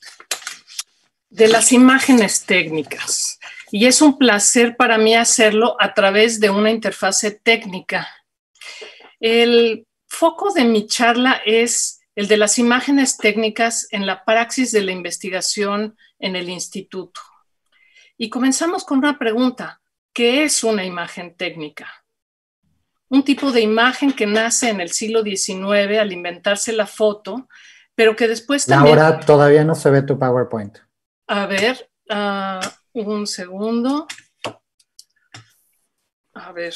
de las imágenes técnicas. Y es un placer para mí hacerlo a través de una interfase técnica. El foco de mi charla es el de las imágenes técnicas en la praxis de la investigación en el instituto. Y comenzamos con una pregunta: ¿qué es una imagen técnica? Un tipo de imagen que nace en el siglo XIX al inventarse la foto, pero que después también... Laura, todavía no se ve tu PowerPoint. A ver... un segundo. A ver.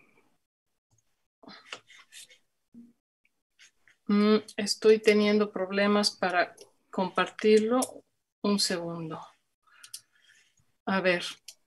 Estoy teniendo problemas para compartirlo. Un segundo. A ver.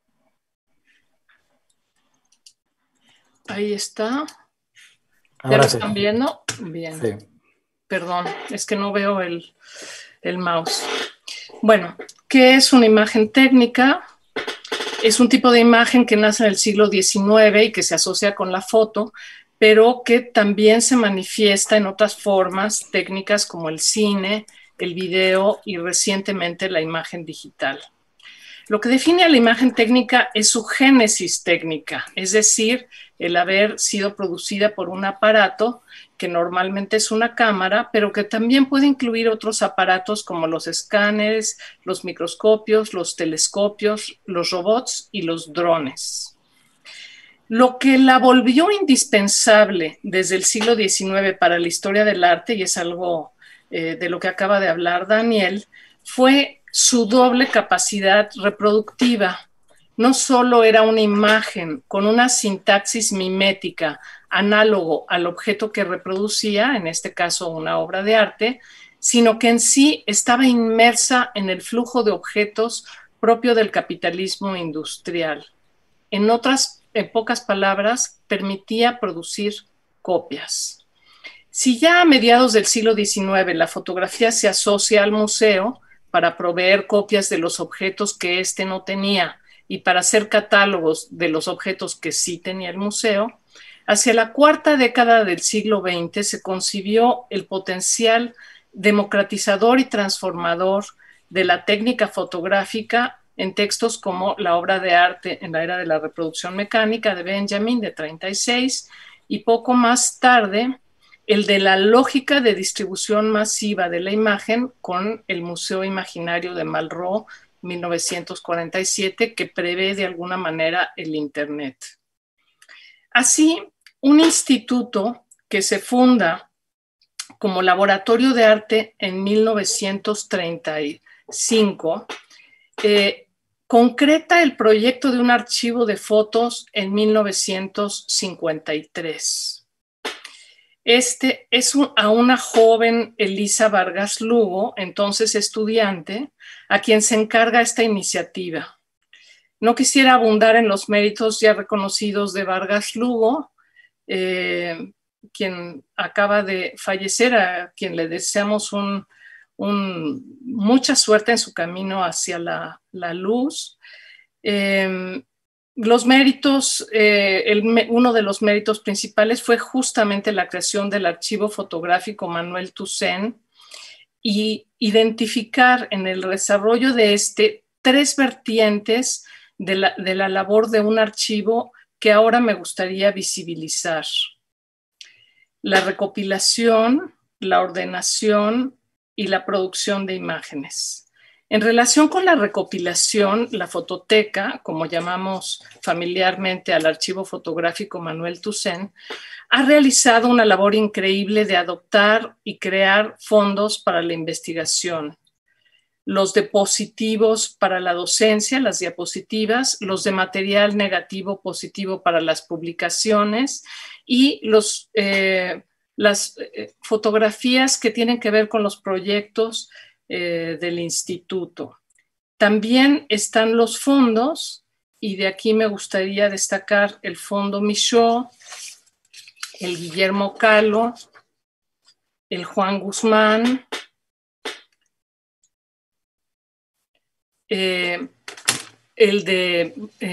Ahí está. ¿Ya lo están viendo? Bien. Sí. Perdón, es que no veo el mouse. Bueno, ¿qué es una imagen técnica? Es un tipo de imagen que nace en el siglo XIX y que se asocia con la foto, pero que también se manifiesta en otras formas técnicas como el cine, el video y recientemente la imagen digital. Lo que define a la imagen técnica es su génesis técnica, es decir, el haber sido producida por un aparato que normalmente es una cámara, pero que también puede incluir otros aparatos como los escáneres, los microscopios, los telescopios, los robots y los drones. Lo que la volvió indispensable desde el siglo XIX para la historia del arte, y es algo de lo que acaba de hablar Daniel, fue su doble capacidad reproductiva. No solo era una imagen con una sintaxis mimética análogo al objeto que reproducía, en este caso una obra de arte, sino que en sí estaba inmersa en el flujo de objetos propio del capitalismo industrial. En pocas palabras, permitía producir copias. Si ya a mediados del siglo XIX la fotografía se asocia al museo para proveer copias de los objetos que éste no tenía y para hacer catálogos de los objetos que sí tenía el museo, hacia la cuarta década del siglo XX se concibió el potencial democratizador y transformador de la técnica fotográfica en textos como La obra de arte en la era de la reproducción mecánica de Benjamin, de 36, y poco más tarde el de la lógica de distribución masiva de la imagen con el Museo Imaginario de Malraux, 1947, que prevé de alguna manera el Internet. Así, un instituto que se funda como laboratorio de arte en 1935, concreta el proyecto de un archivo de fotos en 1953. Este es a una joven Elisa Vargas Lugo, entonces estudiante, a quien se encarga esta iniciativa. No quisiera abundar en los méritos ya reconocidos de Vargas Lugo, quien acaba de fallecer, a quien le deseamos mucha suerte en su camino hacia la luz. Los méritos, uno de los méritos principales fue justamente la creación del archivo fotográfico Manuel Toussaint y identificar en el desarrollo de tres vertientes de la labor de un archivo que ahora me gustaría visibilizar: la recopilación, la ordenación y la producción de imágenes. En relación con la recopilación, la fototeca, como llamamos familiarmente al archivo fotográfico Manuel Toussaint, ha realizado una labor increíble de adoptar y crear fondos para la investigación. Los dispositivos para la docencia, las diapositivas, los de material negativo positivo para las publicaciones y las fotografías que tienen que ver con los proyectos del instituto. También están los fondos, y de aquí me gustaría destacar el Fondo Michaud, el Guillermo Calo, el Juan Guzmán, el de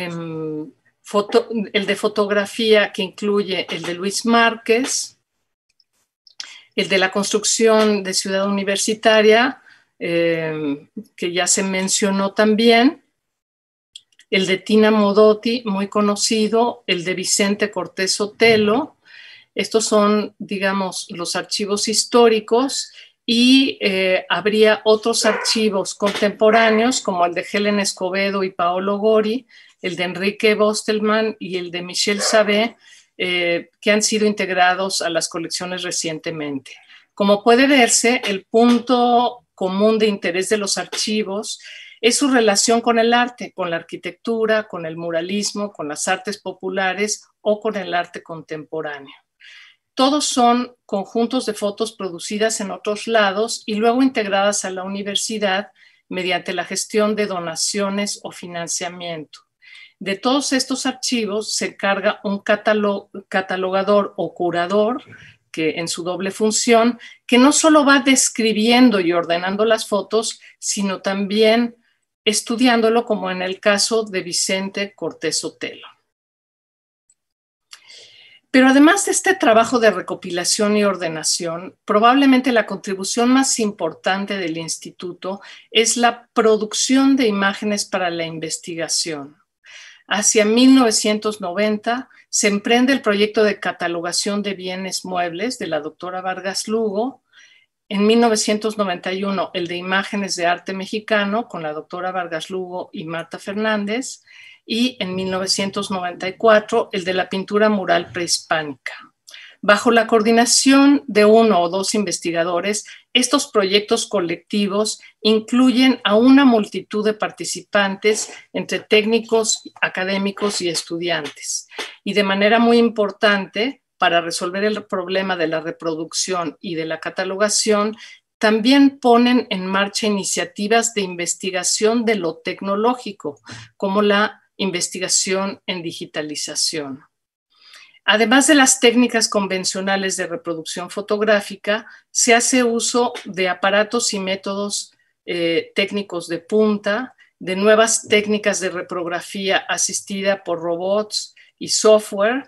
fotografía, que incluye el de Luis Márquez, el de la construcción de Ciudad Universitaria, que ya se mencionó también, el de Tina Modotti, muy conocido, el de Vicente Cortés Otelo. Estos son, digamos, los archivos históricos, y habría otros archivos contemporáneos como el de Helen Escobedo y Paolo Gori, el de Enrique Bostelman y el de Michel Sabé, que han sido integrados a las colecciones recientemente. Como puede verse, el punto común de interés de los archivos es su relación con el arte, con la arquitectura, con el muralismo, con las artes populares o con el arte contemporáneo. Todos son conjuntos de fotos producidas en otros lados y luego integradas a la universidad mediante la gestión de donaciones o financiamiento. De todos estos archivos se encarga un catalogador o curador, que en su doble función, que no solo va describiendo y ordenando las fotos, sino también estudiándolo, como en el caso de Vicente Cortés Otelo. Pero además de este trabajo de recopilación y ordenación, probablemente la contribución más importante del instituto es la producción de imágenes para la investigación. Hacia 1990 se emprende el proyecto de catalogación de bienes muebles de la doctora Vargas Lugo. En 1991 el de imágenes de arte mexicano con la doctora Vargas Lugo y Marta Fernández, y en 1994 el de la pintura mural prehispánica. Bajo la coordinación de uno o dos investigadores, estos proyectos colectivos incluyen a una multitud de participantes entre técnicos, académicos y estudiantes. Y de manera muy importante, para resolver el problema de la reproducción y de la catalogación, también ponen en marcha iniciativas de investigación de lo tecnológico, como la investigación en digitalización. Además de las técnicas convencionales de reproducción fotográfica, se hace uso de aparatos y métodos técnicos de punta, de nuevas técnicas de reprografía asistida por robots y software,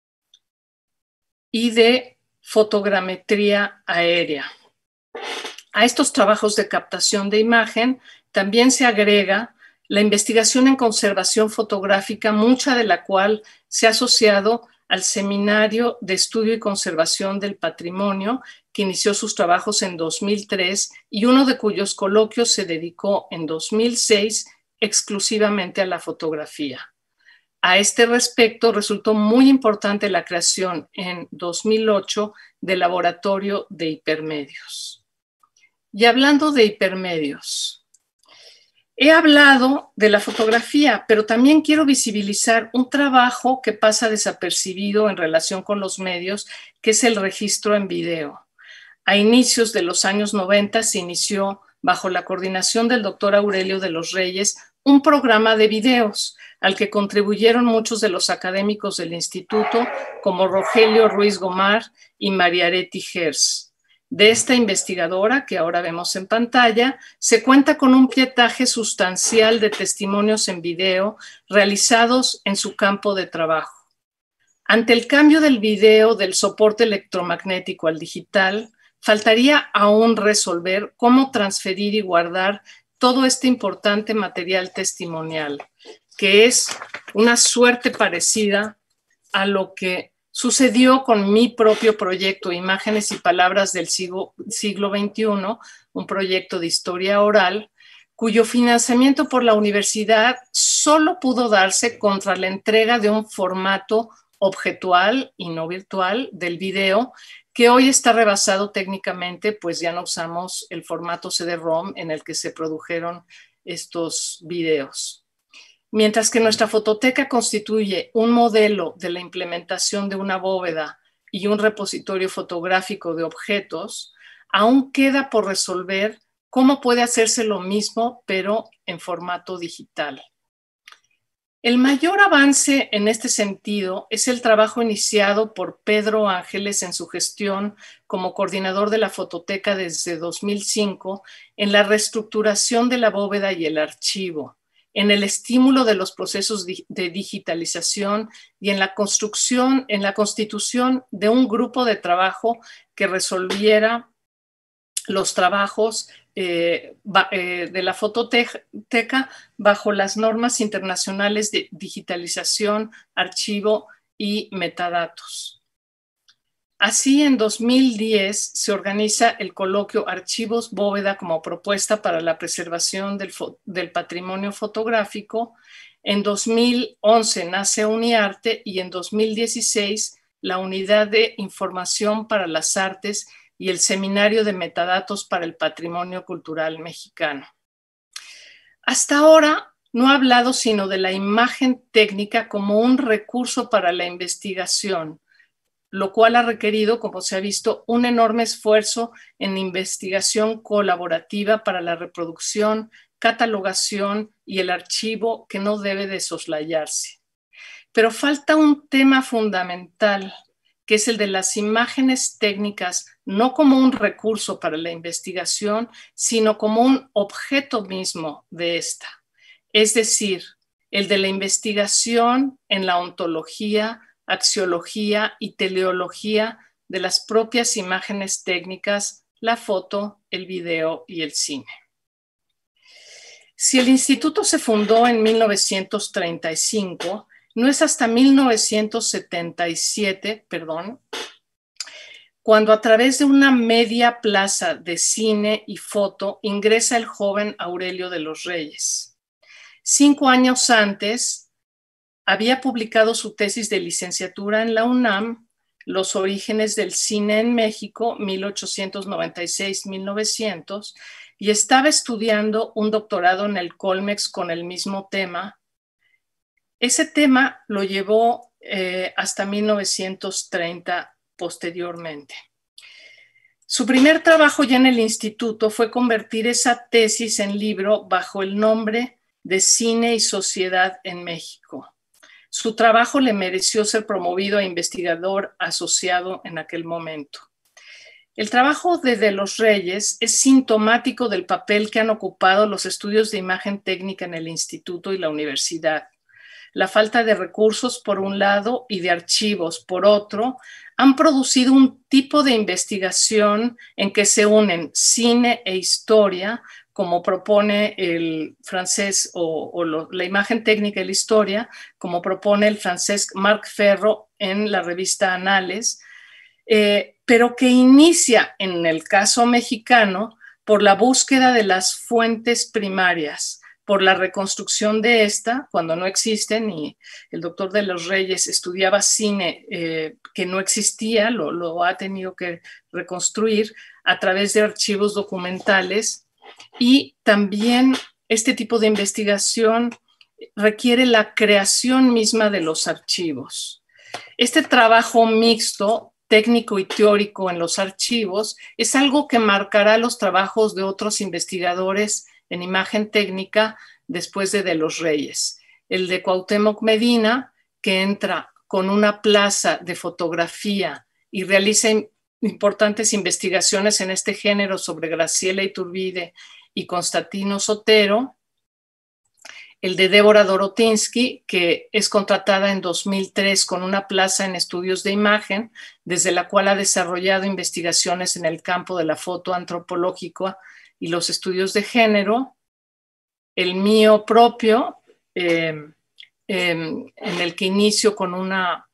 y de fotogrametría aérea. A estos trabajos de captación de imagen también se agrega la investigación en conservación fotográfica, mucha de la cual se ha asociado al Seminario de Estudio y Conservación del Patrimonio, que inició sus trabajos en 2003 y uno de cuyos coloquios se dedicó en 2006 exclusivamente a la fotografía. A este respecto, resultó muy importante la creación en 2008 del Laboratorio de Hipermedios. Y hablando de hipermedios, he hablado de la fotografía, pero también quiero visibilizar un trabajo que pasa desapercibido en relación con los medios, que es el registro en video. A inicios de los años 90 se inició, bajo la coordinación del doctor Aurelio de los Reyes, un programa de videos al que contribuyeron muchos de los académicos del instituto, como Rogelio Ruiz Gomar y María Areti Gers. De esta investigadora, que ahora vemos en pantalla, se cuenta con un pietaje sustancial de testimonios en video realizados en su campo de trabajo. Ante el cambio del video del soporte electromagnético al digital, faltaría aún resolver cómo transferir y guardar todo este importante material testimonial, que es una suerte parecida a lo que sucedió con mi propio proyecto Imágenes y Palabras del siglo XXI, un proyecto de historia oral, cuyo financiamiento por la universidad solo pudo darse contra la entrega de un formato objetual y no virtual del video, que hoy está rebasado técnicamente, pues ya no usamos el formato CD-ROM en el que se produjeron estos videos. Mientras que nuestra fototeca constituye un modelo de la implementación de una bóveda y un repositorio fotográfico de objetos, aún queda por resolver cómo puede hacerse lo mismo, pero en formato digital. El mayor avance en este sentido es el trabajo iniciado por Pedro Ángeles en su gestión como coordinador de la fototeca desde 2005 en la reestructuración de la bóveda y el archivo, en el estímulo de los procesos de digitalización y en la constitución de un grupo de trabajo que resolviera los trabajos de la fototeca bajo las normas internacionales de digitalización, archivo y metadatos. Así, en 2010 se organiza el coloquio Archivos Bóveda como propuesta para la preservación del patrimonio fotográfico. En 2011 nace UniArte y en 2016 la Unidad de Información para las Artes y el Seminario de Metadatos para el Patrimonio Cultural Mexicano. Hasta ahora no ha hablado sino de la imagen técnica como un recurso para la investigación, lo cual ha requerido, como se ha visto, un enorme esfuerzo en investigación colaborativa para la reproducción, catalogación y el archivo que no debe de soslayarse. Pero falta un tema fundamental, que es el de las imágenes técnicas, no como un recurso para la investigación, sino como un objeto mismo de esta. Es decir, el de la investigación en la ontología, axiología y teleología de las propias imágenes técnicas, la foto, el video y el cine. Si el instituto se fundó en 1935, no es hasta 1977, cuando a través de una media plaza de cine y foto ingresa el joven Aurelio de los Reyes. 5 años antes, había publicado su tesis de licenciatura en la UNAM, Los orígenes del cine en México, 1896-1900, y estaba estudiando un doctorado en el Colmex con el mismo tema. Ese tema lo llevó hasta 1930 posteriormente. Su primer trabajo ya en el instituto fue convertir esa tesis en libro bajo el nombre de Cine y Sociedad en México. Su trabajo le mereció ser promovido a investigador asociado en aquel momento. El trabajo de los Reyes es sintomático del papel que han ocupado los estudios de imagen técnica en el instituto y la universidad. La falta de recursos, por un lado, y de archivos, por otro, han producido un tipo de investigación en que se unen cine e historia, como propone el francés la imagen técnica y la historia, como propone el francés Marc Ferro en la revista Anales, pero que inicia, en el caso mexicano, por la búsqueda de las fuentes primarias, por la reconstrucción de esta, cuando no existen, y el doctor de los Reyes estudiaba cine que no existía, lo ha tenido que reconstruir a través de archivos documentales, y también este tipo de investigación requiere la creación misma de los archivos. Este trabajo mixto, técnico y teórico en los archivos, es algo que marcará los trabajos de otros investigadores en imagen técnica después de los Reyes. El de Cuauhtémoc Medina, que entra con una plaza de fotografía y realiza importantes investigaciones en este género sobre Graciela Iturbide y Constantino Sotero. El de Débora Dorotinsky, que es contratada en 2003 con una plaza en estudios de imagen, desde la cual ha desarrollado investigaciones en el campo de la foto antropológica y los estudios de género. El mío propio, en el que inicio con una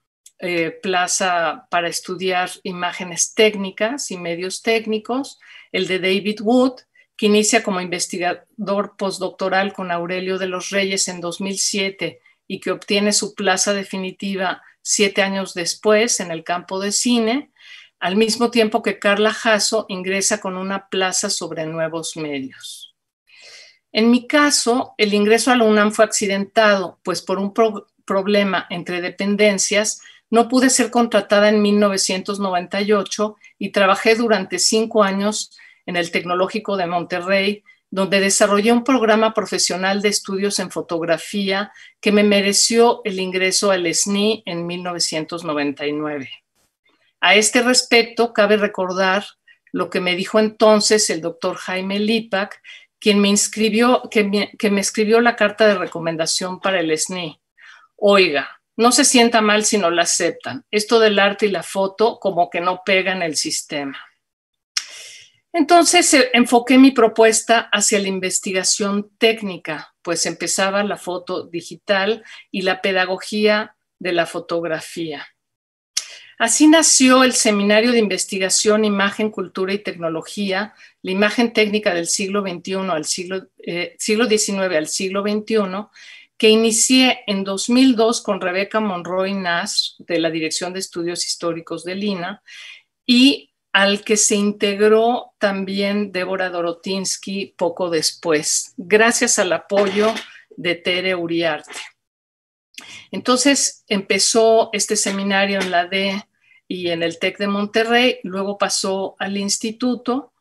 plaza para estudiar imágenes técnicas y medios técnicos. El de David Wood, que inicia como investigador postdoctoral con Aurelio de los Reyes en 2007 y que obtiene su plaza definitiva 7 años después en el campo de cine, al mismo tiempo que Carla Jasso ingresa con una plaza sobre nuevos medios. En mi caso, el ingreso a la UNAM fue accidentado, pues por un problema entre dependencias no pude ser contratada en 1998 y trabajé durante 5 años en el Tecnológico de Monterrey, donde desarrollé un programa profesional de estudios en fotografía que me mereció el ingreso al SNI en 1999. A este respecto, cabe recordar lo que me dijo entonces el doctor Jaime Lipac, quien me escribió la carta de recomendación para el SNI. Oiga, no se sienta mal si no la aceptan. Esto del arte y la foto como que no pega en el sistema. Entonces enfoqué mi propuesta hacia la investigación técnica, pues empezaba la foto digital y la pedagogía de la fotografía. Así nació el Seminario de Investigación, Imagen, Cultura y Tecnología, la imagen técnica del siglo XXI al siglo XIX al siglo XXI, que inicié en 2002 con Rebeca Monroy Nash, de la Dirección de Estudios Históricos de Lina, y al que se integró también Débora Dorotinsky poco después, gracias al apoyo de Tere Uriarte. Entonces empezó este seminario en la D y en el TEC de Monterrey, luego pasó al instituto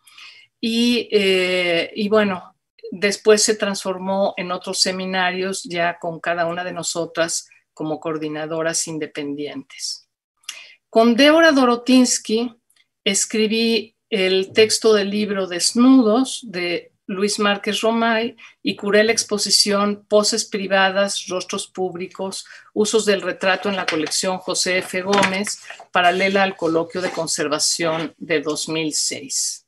y bueno, después se transformó en otros seminarios ya con cada una de nosotras como coordinadoras independientes. Con Débora Dorotinsky escribí el texto del libro Desnudos de Luis Márquez Romay y curé la exposición Poses privadas, rostros públicos, usos del retrato en la colección José F. Gómez, paralela al coloquio de conservación de 2006.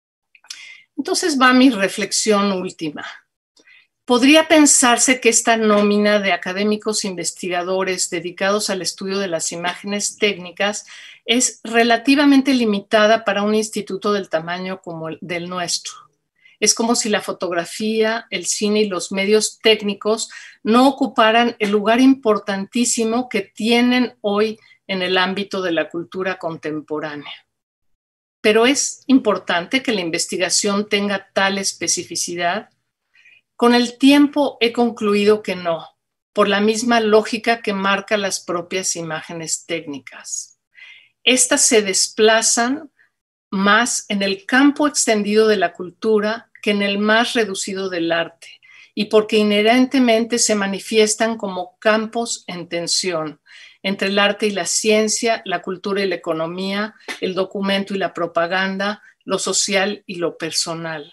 Entonces va mi reflexión última. Podría pensarse que esta nómina de académicos investigadores dedicados al estudio de las imágenes técnicas es relativamente limitada para un instituto del tamaño como el del nuestro. Es como si la fotografía, el cine y los medios técnicos no ocuparan el lugar importantísimo que tienen hoy en el ámbito de la cultura contemporánea. Pero es importante que la investigación tenga tal especificidad. Con el tiempo he concluido que no, por la misma lógica que marca las propias imágenes técnicas. Estas se desplazan más en el campo extendido de la cultura que en el más reducido del arte, y porque inherentemente se manifiestan como campos en tensión entre el arte y la ciencia, la cultura y la economía, el documento y la propaganda, lo social y lo personal.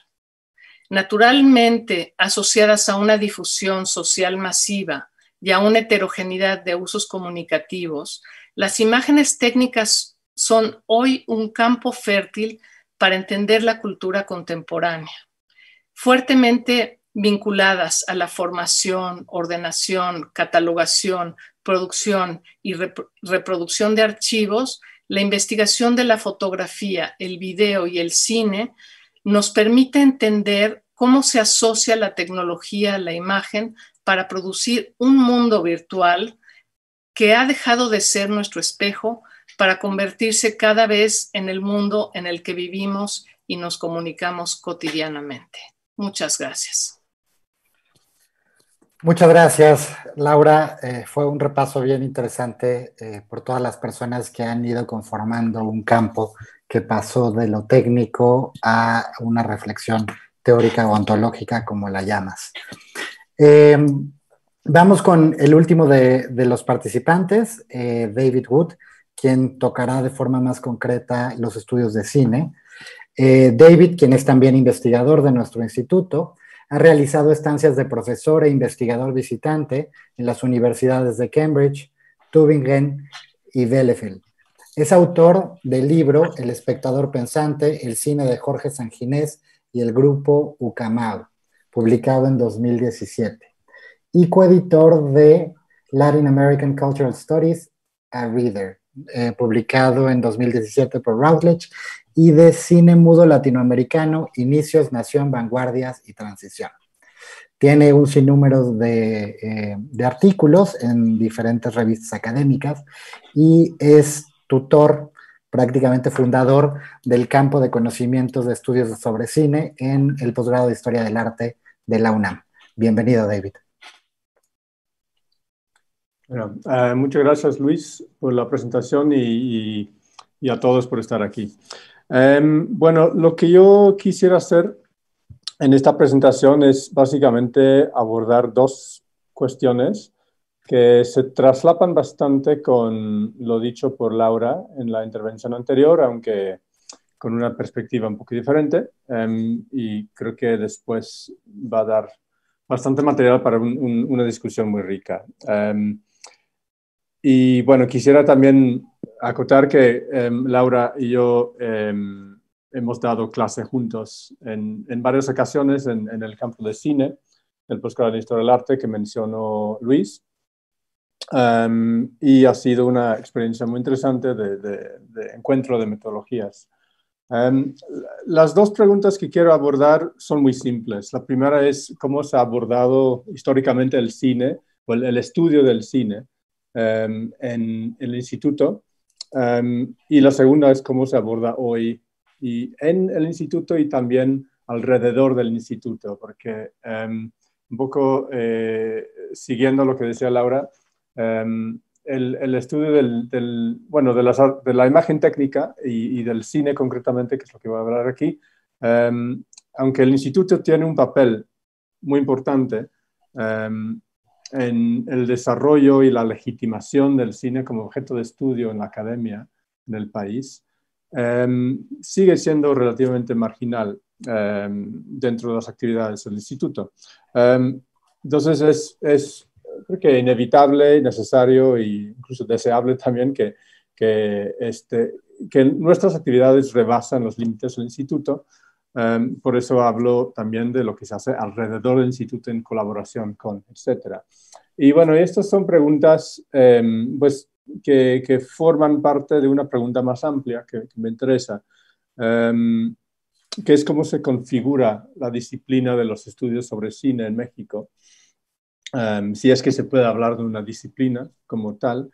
Naturalmente, asociadas a una difusión social masiva y a una heterogeneidad de usos comunicativos, las imágenes técnicas son hoy un campo fértil para entender la cultura contemporánea, fuertemente vinculadas a la formación, ordenación, catalogación, producción y reproducción de archivos. La investigación de la fotografía, el video y el cine nos permite entender cómo se asocia la tecnología a la imagen para producir un mundo virtual que ha dejado de ser nuestro espejo para convertirse cada vez en el mundo en el que vivimos y nos comunicamos cotidianamente. Muchas gracias. Muchas gracias, Laura. Fue un repaso bien interesante por todas las personas que han ido conformando un campo que pasó de lo técnico a una reflexión teórica o ontológica, como la llamas. Vamos con el último de los participantes, David Wood, quien tocará de forma más concreta los estudios de cine. David, quien es también investigador de nuestro instituto, ha realizado estancias de profesor e investigador visitante en las universidades de Cambridge, Tübingen y Bielefeld. Es autor del libro El espectador pensante, el cine de Jorge Sanginés y el grupo Ucamau, publicado en 2017, y coeditor de Latin American Cultural Studies, A Reader, publicado en 2017 por Routledge y de cine mudo latinoamericano, inicios, nación, vanguardias y transición. Tiene un sinnúmero de artículos en diferentes revistas académicas y es tutor, prácticamente fundador del campo de conocimientos de estudios sobre cine en el posgrado de Historia del Arte de la UNAM. Bienvenido, David. Bueno, muchas gracias, Luis, por la presentación y a todos por estar aquí. Bueno, lo que yo quisiera hacer en esta presentación es básicamente abordar dos cuestiones que se traslapan bastante con lo dicho por Laura en la intervención anterior, aunque con una perspectiva un poco diferente, y creo que después va a dar bastante material para una discusión muy rica. Y bueno, quisiera también acotar que Laura y yo hemos dado clase juntos en varias ocasiones en el campo de cine, el posgrado de Historia del Arte que mencionó Luis. Y ha sido una experiencia muy interesante de encuentro de metodologías. Las dos preguntas que quiero abordar son muy simples. La primera es cómo se ha abordado históricamente el cine, o el estudio del cine en el instituto. Y la segunda es cómo se aborda hoy y en el instituto y también alrededor del instituto, porque un poco siguiendo lo que decía Laura, el estudio bueno, de la imagen técnica y del cine concretamente, que es lo que voy a hablar aquí, aunque el instituto tiene un papel muy importante en el desarrollo y la legitimación del cine como objeto de estudio en la academia del país, sigue siendo relativamente marginal dentro de las actividades del instituto. Entonces creo que inevitable, necesario e incluso deseable también que nuestras actividades rebasan los límites del instituto. Por eso hablo también de lo que se hace alrededor del instituto en colaboración con, etcétera. Y bueno, estas son preguntas pues, que forman parte de una pregunta más amplia que me interesa, que es cómo se configura la disciplina de los estudios sobre cine en México. Si es que se puede hablar de una disciplina como tal,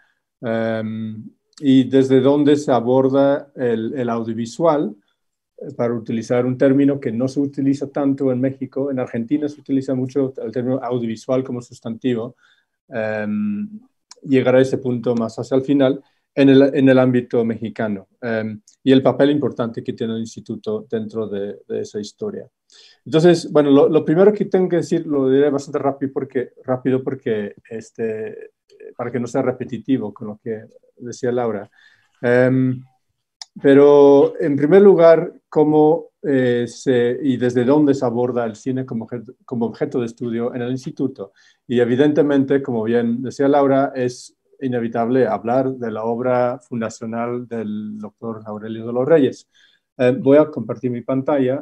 y desde dónde se aborda el audiovisual, para utilizar un término que no se utiliza tanto en México. En Argentina se utiliza mucho el término audiovisual como sustantivo. Llegará a ese punto más hacia el final en el ámbito mexicano y el papel importante que tiene el instituto dentro de esa historia. Entonces, bueno, lo primero que tengo que decir, lo diré bastante rápido porque para que no sea repetitivo con lo que decía Laura. Pero en primer lugar, cómo y desde dónde se aborda el cine como objeto de estudio en el instituto. Y evidentemente, como bien decía Laura, es inevitable hablar de la obra fundacional del doctor Aurelio de los Reyes. Voy a compartir mi pantalla.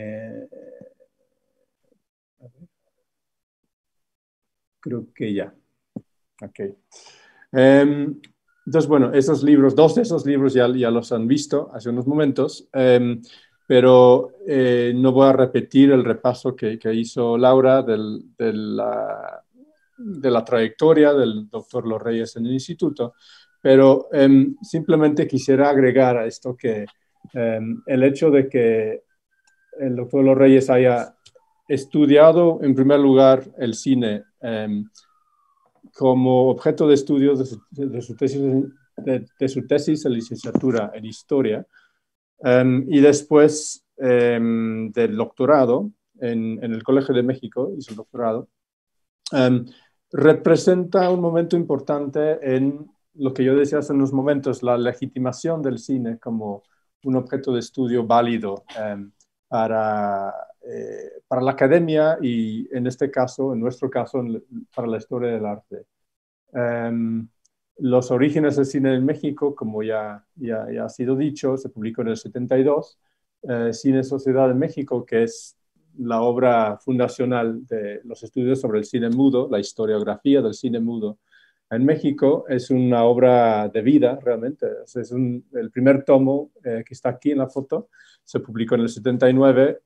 Creo que ya. Ok. Entonces, bueno, esos libros, dos de esos libros ya los han visto hace unos momentos, pero no voy a repetir el repaso que hizo Laura de la trayectoria del doctor Los Reyes en el instituto, pero simplemente quisiera agregar a esto que el hecho de que el doctor Los Reyes haya estudiado en primer lugar el cine como objeto de estudio de su tesis de licenciatura en historia y después del doctorado en el Colegio de México, hizo el doctorado, representa un momento importante en lo que yo decía hace unos momentos, la legitimación del cine como un objeto de estudio válido para la academia y en este caso, en nuestro caso, para la historia del arte. Los orígenes del cine en México, como ya ha sido dicho, se publicó en el 72. Cine Sociedad de México, que es la obra fundacional de los estudios sobre el cine mudo, la historiografía del cine mudo, en México es una obra de vida, realmente. Es el primer tomo que está aquí en la foto, se publicó en el 79,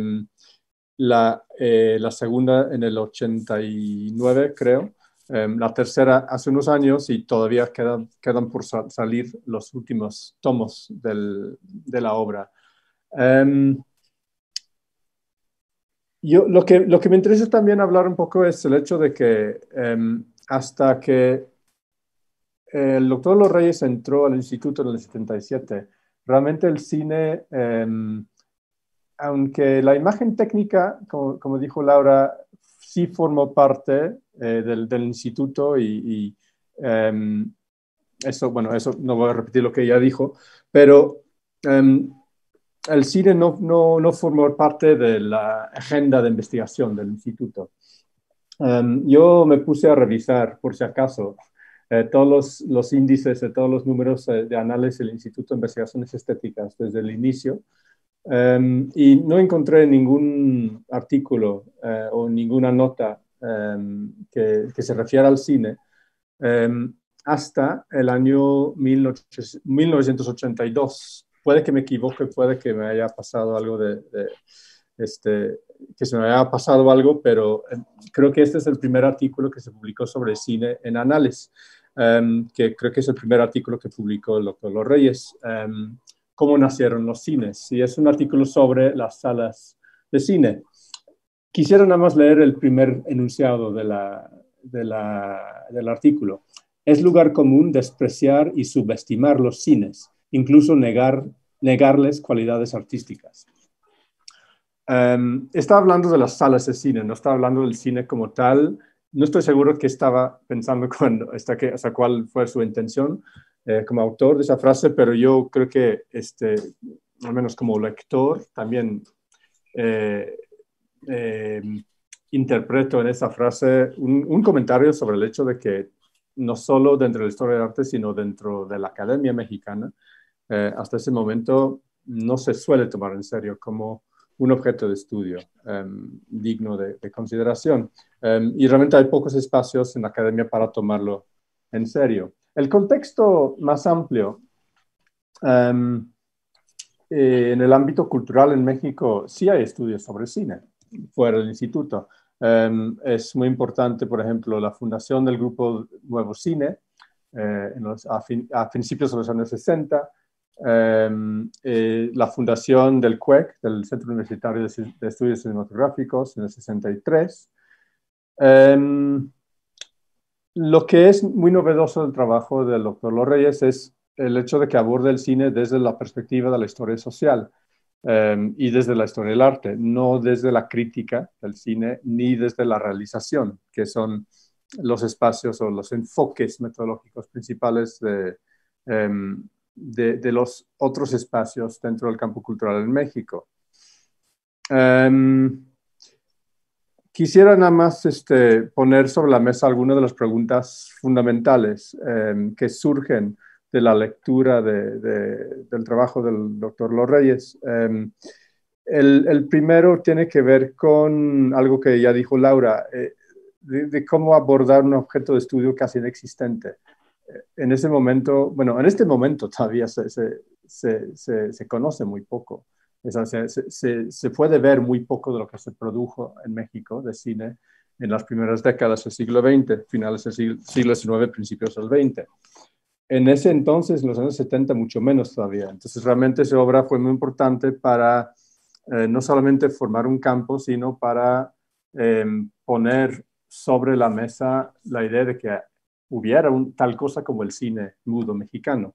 la segunda en el 89, creo. La tercera hace unos años y todavía quedan por salir los últimos tomos de la obra. Lo que me interesa también hablar un poco es el hecho de que hasta que el doctor Los Reyes entró al instituto en el 77, realmente el cine, aunque la imagen técnica, como dijo Laura, sí formó parte del instituto eso, bueno, eso no voy a repetir lo que ella dijo, pero el cine no formó parte de la agenda de investigación del instituto. Yo me puse a revisar, por si acaso, todos los índices de todos los números de análisis del Instituto de Investigaciones Estéticas desde el inicio, y no encontré ningún artículo o ninguna nota que se refiera al cine hasta el año 1982. Puede que me equivoque, puede que me haya pasado algo que se me haya pasado algo, pero creo que este es el primer artículo que se publicó sobre cine en Anales, que creo que es el primer artículo que publicó el doctor Los Reyes, cómo nacieron los cines, y es un artículo sobre las salas de cine. Quisiera nada más leer el primer enunciado del artículo. Es lugar común despreciar y subestimar los cines, incluso negarles cualidades artísticas. Está hablando de las salas de cine, no está hablando del cine como tal. No estoy seguro qué estaba pensando cuál fue su intención como autor de esa frase, pero yo creo que, al menos como lector, también interpreto en esa frase un comentario sobre el hecho de que no solo dentro de la historia del arte, sino dentro de la Academia Mexicana, hasta ese momento no se suele tomar en serio como un objeto de estudio digno de consideración. Y realmente hay pocos espacios en la academia para tomarlo en serio. El contexto más amplio, en el ámbito cultural en México, sí hay estudios sobre cine fuera del instituto. Es muy importante, por ejemplo, la fundación del grupo Nuevo Cine a principios de los años 60, la fundación del CUEC, del Centro Universitario de Estudios Cinematográficos, en el 63. Lo que es muy novedoso del trabajo del doctor Los Reyes es el hecho de que aborda el cine desde la perspectiva de la historia social y desde la historia del arte, no desde la crítica del cine ni desde la realización, que son los espacios o los enfoques metodológicos principales de los otros espacios dentro del campo cultural en México. Quisiera nada más poner sobre la mesa algunas de las preguntas fundamentales que surgen de la lectura del trabajo del doctor Los Reyes. El primero tiene que ver con algo que ya dijo Laura, de cómo abordar un objeto de estudio casi inexistente. En ese momento, bueno, en este momento todavía se conoce muy poco. Se puede ver muy poco de lo que se produjo en México de cine en las primeras décadas del siglo XX, finales del siglo XIX, principios del XX. En ese entonces, en los años 70, mucho menos todavía. Entonces, realmente esa obra fue muy importante para no solamente formar un campo, sino para poner sobre la mesa la idea de que hubiera tal cosa como el cine mudo mexicano.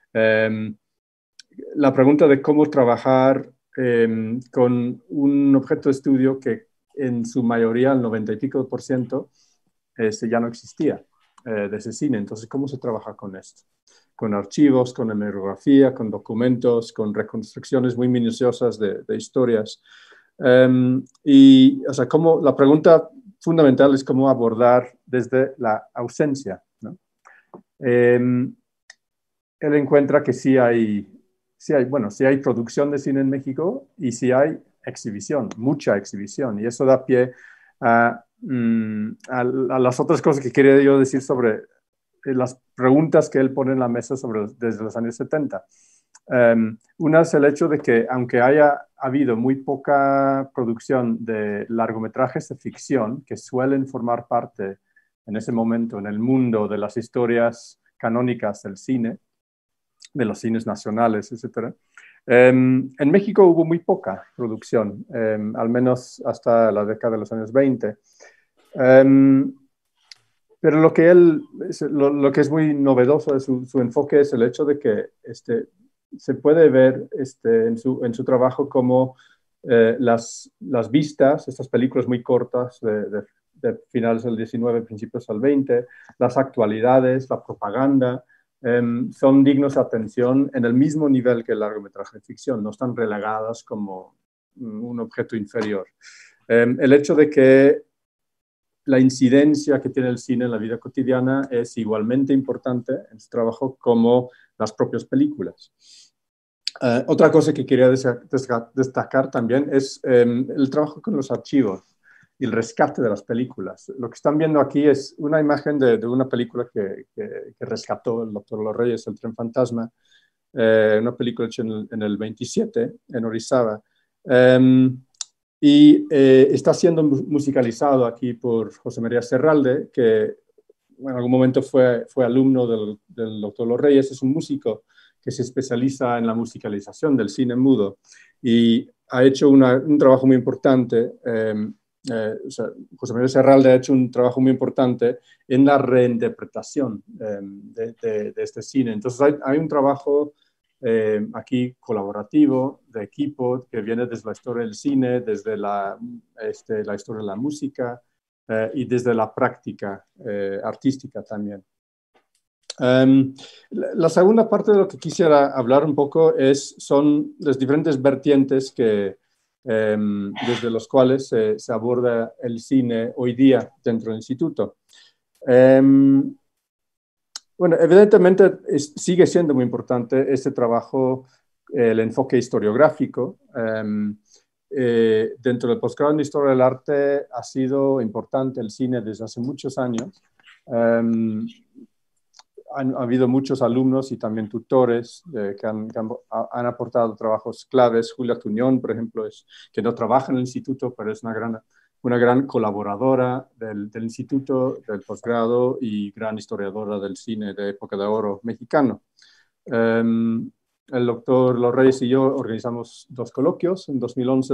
La pregunta de cómo trabajar con un objeto de estudio que en su mayoría, el 90 y pico %, ya no existía de ese cine. Entonces, ¿cómo se trabaja con esto? Con archivos, con hemerografía, con documentos, con reconstrucciones muy minuciosas de historias. O sea, la pregunta fundamental es cómo abordar desde la ausencia, ¿no? Él encuentra que sí hay producción de cine en México y sí hay exhibición, mucha exhibición, y eso da pie a las otras cosas que quería yo decir sobre las preguntas que él pone en la mesa desde los años 70. Una es el hecho de que, aunque haya habido muy poca producción de largometrajes de ficción, que suelen formar parte en ese momento en el mundo de las historias canónicas del cine, de los cines nacionales, etc. En México hubo muy poca producción, al menos hasta la década de los años 20. Pero lo que es muy novedoso de su enfoque es el hecho de que se puede ver en su trabajo como las vistas, estas películas muy cortas de finales del 19, principios del 20, las actualidades, la propaganda, son dignos de atención en el mismo nivel que el largometraje de ficción, no están relegadas como un objeto inferior. El hecho de que la incidencia que tiene el cine en la vida cotidiana es igualmente importante en su trabajo como las propias películas. Otra cosa que quería destacar también es el trabajo con los archivos y el rescate de las películas. Lo que están viendo aquí es una imagen de una película que rescató el doctor Los Reyes, El Tren Fantasma, una película hecha en el 27, en Orizaba. Y está siendo musicalizado aquí por José María Serralde, que en algún momento fue alumno del doctor Los Reyes. Es un músico que se especializa en la musicalización del cine mudo y ha hecho un trabajo muy importante. José María Serralde ha hecho un trabajo muy importante en la reinterpretación de este cine. Entonces hay un trabajo aquí colaborativo, de equipo, que viene desde la historia del cine, desde la historia de la música y desde la práctica artística también. La segunda parte de lo que quisiera hablar un poco son las diferentes vertientes desde los cuales se aborda el cine hoy día dentro del instituto. Bueno, evidentemente sigue siendo muy importante este trabajo, el enfoque historiográfico. Dentro del posgrado en Historia del Arte ha sido importante el cine desde hace muchos años. Ha habido muchos alumnos y también tutores que han aportado trabajos claves. Julia Tuñón, por ejemplo, que no trabaja en el instituto, pero es una gran colaboradora del instituto, del posgrado y gran historiadora del cine de época de oro mexicano. El doctor Los Reyes y yo organizamos 2 coloquios en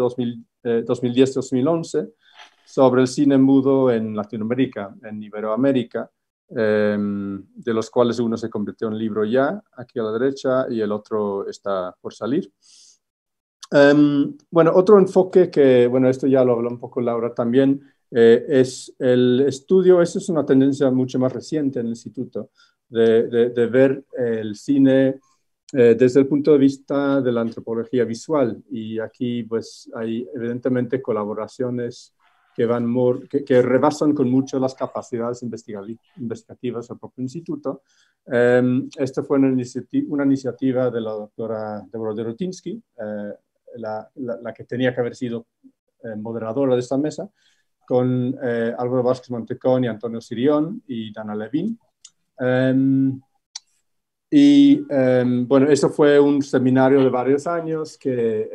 2010-2011 sobre el cine mudo en Latinoamérica, en Iberoamérica, de los cuales uno se convirtió en libro ya, aquí a la derecha, y el otro está por salir. Bueno, otro enfoque esto ya lo habló un poco Laura también, es el estudio. Esa es una tendencia mucho más reciente en el instituto, de ver el cine desde el punto de vista de la antropología visual, y aquí pues hay evidentemente colaboraciones que rebasan con mucho las capacidades investigativas del propio instituto. Esta fue una iniciativa de la doctora Débora Dorotinsky, la que tenía que haber sido moderadora de esta mesa, con Álvaro Vázquez Montecón y Antonio Sirión y Dana Levin. Bueno, eso fue un seminario de varios años que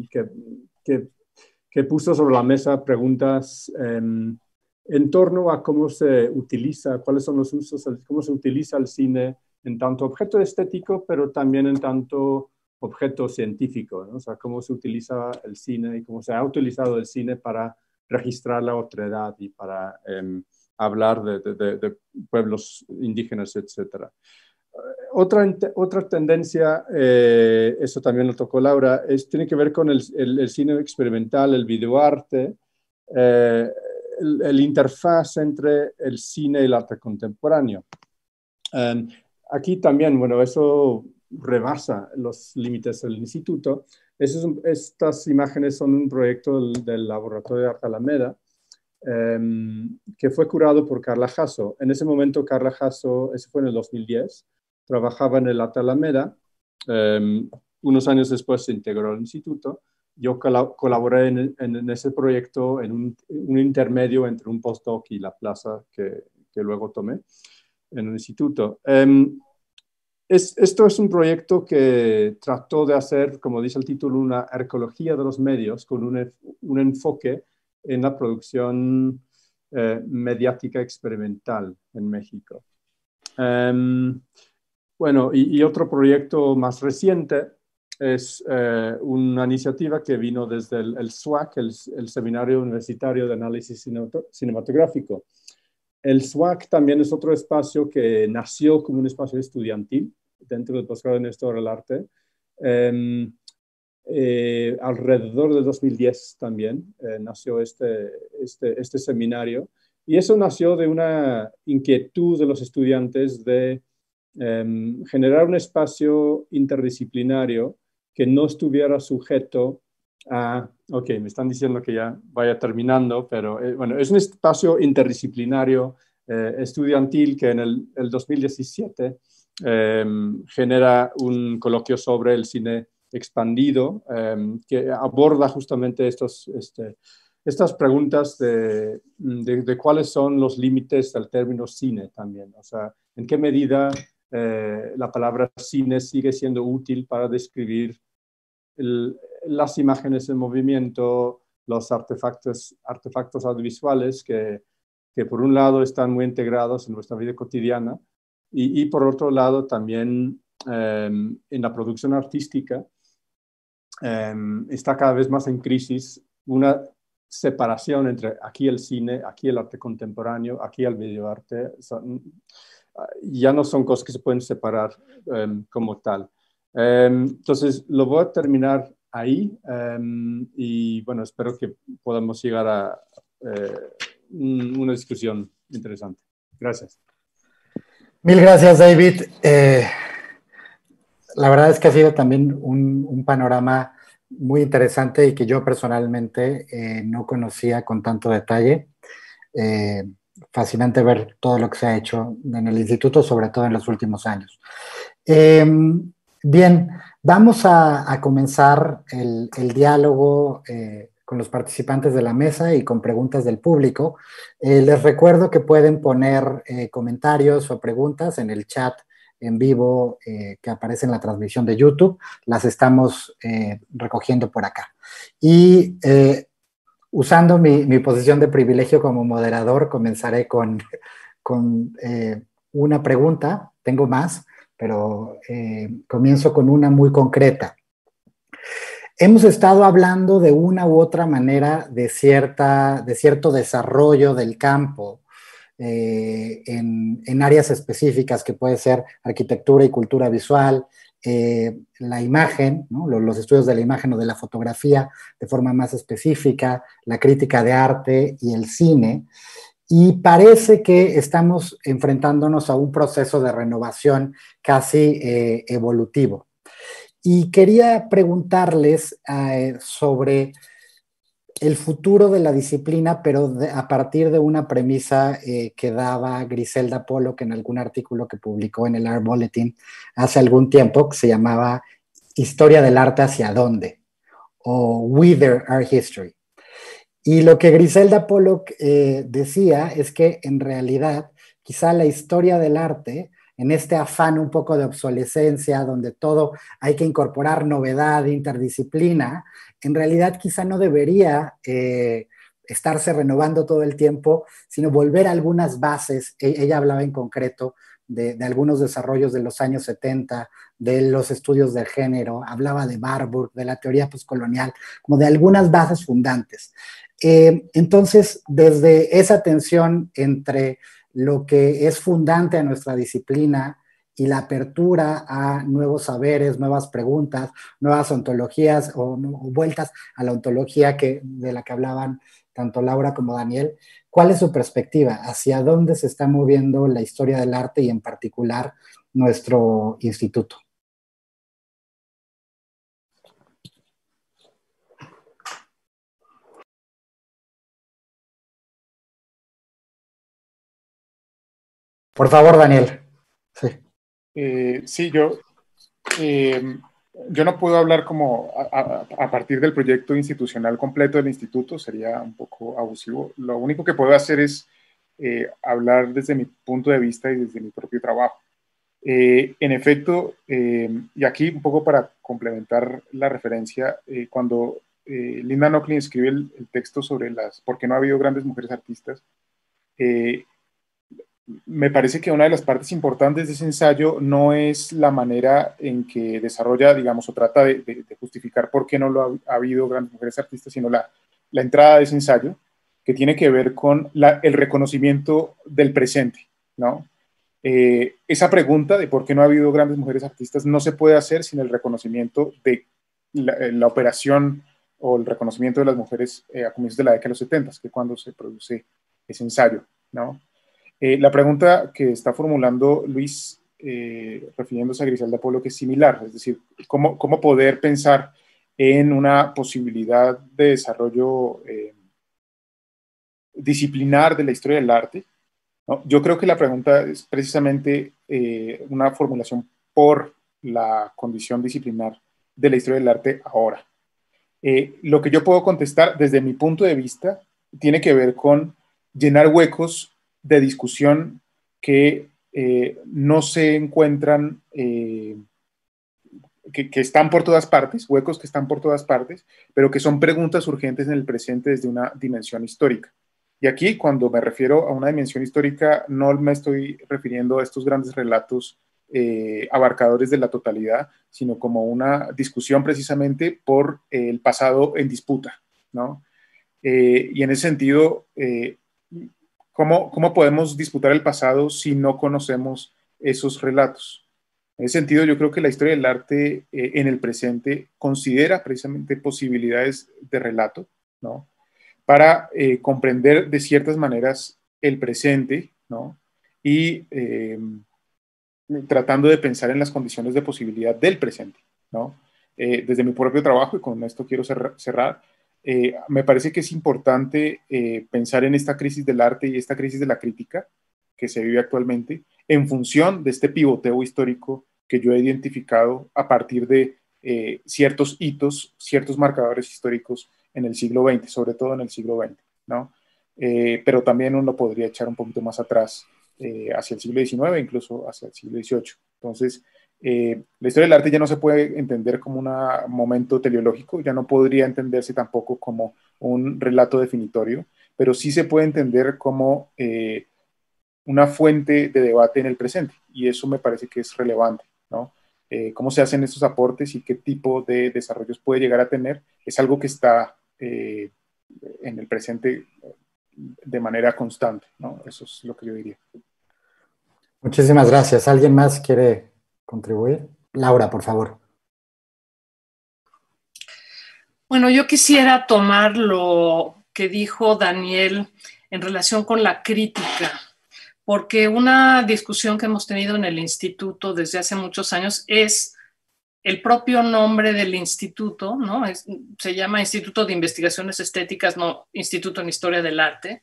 puso sobre la mesa preguntas en torno a cómo se utiliza, cuáles son los usos, cómo se utiliza el cine en tanto objeto estético, pero también en tanto objeto científico, ¿no? O sea, cómo se utiliza el cine y cómo se ha utilizado el cine para registrar la otredad y para hablar de pueblos indígenas, etc. Otra tendencia, eso también lo tocó Laura, tiene que ver con el cine experimental, el videoarte, el interfaz entre el cine y el arte contemporáneo. Aquí también, bueno, eso rebasa los límites del instituto. Estas imágenes son un proyecto del Laboratorio de Arte Alameda, que fue curado por Carla Jasso. En ese momento, Carla Jasso, eso fue en el 2010, trabajaba en el Arte Alameda. Unos años después se integró al instituto. Yo colaboré en ese proyecto, en un intermedio entre un postdoc y la plaza que luego tomé. en un instituto. Esto es un proyecto que trató de hacer, como dice el título, una arqueología de los medios con un enfoque en la producción mediática experimental en México. Bueno, y otro proyecto más reciente es una iniciativa que vino desde el SWAC, el Seminario Universitario de Análisis Cinematográfico. El SWAC también es otro espacio que nació como un espacio estudiantil dentro del posgrado en Historia del Arte. Alrededor de 2010 también nació este seminario. Y eso nació de una inquietud de los estudiantes de generar un espacio interdisciplinario que no estuviera sujeto a... Ok, me están diciendo que ya vaya terminando, pero bueno, es un espacio interdisciplinario estudiantil que en el 2017 genera un coloquio sobre el cine expandido que aborda justamente estas preguntas de cuáles son los límites del término cine también. O sea, en qué medida la palabra cine sigue siendo útil para describir las imágenes en movimiento, los artefactos audiovisuales que por un lado están muy integrados en nuestra vida cotidiana y por otro lado también en la producción artística está cada vez más en crisis una separación entre aquí el cine, aquí el arte contemporáneo, aquí el videoarte. Ya no son cosas que se pueden separar como tal. Entonces, lo voy a terminar ahí y bueno, espero que podamos llegar a una discusión interesante. Gracias. Mil gracias, David. La verdad es que ha sido también un panorama muy interesante y que yo personalmente no conocía con tanto detalle. Fascinante ver todo lo que se ha hecho en el instituto, sobre todo en los últimos años. Bien, vamos a comenzar el diálogo con los participantes de la mesa y con preguntas del público. Les recuerdo que pueden poner comentarios o preguntas en el chat en vivo que aparece en la transmisión de YouTube. Las estamos recogiendo por acá. Y usando mi posición de privilegio como moderador, comenzaré con una pregunta. Tengo más, pero comienzo con una muy concreta. Hemos estado hablando de una u otra manera de cierto desarrollo del campo en áreas específicas que puede ser arquitectura y cultura visual, la imagen, ¿no? Los estudios de la imagen o de la fotografía de forma más específica, la crítica de arte y el cine. Y parece que estamos enfrentándonos a un proceso de renovación casi evolutivo. Y quería preguntarles sobre el futuro de la disciplina, pero a partir de una premisa que daba Griselda Pollock en algún artículo que publicó en el Art Bulletin hace algún tiempo, que se llamaba Historia del arte hacia dónde, o Whither Art History. Y lo que Griselda Pollock decía es que en realidad quizá la historia del arte, en este afán un poco de obsolescencia, donde todo hay que incorporar novedad, interdisciplina, en realidad quizá no debería estarse renovando todo el tiempo, sino volver a algunas bases. Ella hablaba en concreto de algunos desarrollos de los años 70, de los estudios del género, hablaba de Warburg, de la teoría postcolonial, como de algunas bases fundantes. Entonces, desde esa tensión entre lo que es fundante a nuestra disciplina y la apertura a nuevos saberes, nuevas preguntas, nuevas ontologías o vueltas a la ontología de la que hablaban tanto Laura como Daniel, ¿cuál es su perspectiva? ¿Hacia dónde se está moviendo la historia del arte y en particular nuestro instituto? Por favor, Daniel. Sí. Sí, yo no puedo hablar como a partir del proyecto institucional completo del instituto, sería un poco abusivo. Lo único que puedo hacer es hablar desde mi punto de vista y desde mi propio trabajo. En efecto, y aquí un poco para complementar la referencia, cuando Linda Nochlin escribe el texto sobre por qué no ha habido grandes mujeres artistas, me parece que una de las partes importantes de ese ensayo no es la manera en que desarrolla, digamos, o trata de justificar por qué no ha habido grandes mujeres artistas, sino la entrada de ese ensayo, que tiene que ver con el reconocimiento del presente, ¿no? Esa pregunta de por qué no ha habido grandes mujeres artistas no se puede hacer sin el reconocimiento de la operación o el reconocimiento de las mujeres a comienzos de la década de los 70, que es cuando se produce ese ensayo, ¿no? La pregunta que está formulando Luis, refiriéndose a Griselda Polo, que es similar, es decir, ¿cómo poder pensar en una posibilidad de desarrollo disciplinar de la historia del arte? ¿No? Yo creo que la pregunta es precisamente una formulación por la condición disciplinar de la historia del arte ahora. Lo que yo puedo contestar desde mi punto de vista tiene que ver con llenar huecos de discusión que no se encuentran, que están por todas partes, huecos que están por todas partes, pero que son preguntas urgentes en el presente desde una dimensión histórica. Y aquí, cuando me refiero a una dimensión histórica, no me estoy refiriendo a estos grandes relatos abarcadores de la totalidad, sino como una discusión precisamente por el pasado en disputa, ¿no? Y en ese sentido, ¿cómo podemos disputar el pasado si no conocemos esos relatos? En ese sentido, yo creo que la historia del arte en el presente considera precisamente posibilidades de relato, ¿no? Para comprender de ciertas maneras el presente, ¿no? Y tratando de pensar en las condiciones de posibilidad del presente, ¿no? Desde mi propio trabajo, y con esto quiero cerrar, me parece que es importante pensar en esta crisis del arte y esta crisis de la crítica que se vive actualmente en función de este pivoteo histórico que yo he identificado a partir de ciertos hitos, ciertos marcadores históricos en el siglo XX, sobre todo en el siglo XX, ¿no? Pero también uno podría echar un poquito más atrás hacia el siglo XIX, incluso hacia el siglo XVIII. Entonces, la historia del arte ya no se puede entender como un momento teleológico, ya no podría entenderse tampoco como un relato definitorio, pero sí se puede entender como una fuente de debate en el presente, y eso me parece que es relevante, ¿no? Cómo se hacen estos aportes y qué tipo de desarrollos puede llegar a tener, es algo que está en el presente de manera constante, ¿no? Eso es lo que yo diría. Muchísimas gracias. ¿Alguien más quiere contribuir? Laura, por favor. Bueno, yo quisiera tomar lo que dijo Daniel en relación con la crítica, porque una discusión que hemos tenido en el instituto desde hace muchos años es el propio nombre del instituto, ¿no? Se llama Instituto de Investigaciones Estéticas, no Instituto en Historia del Arte.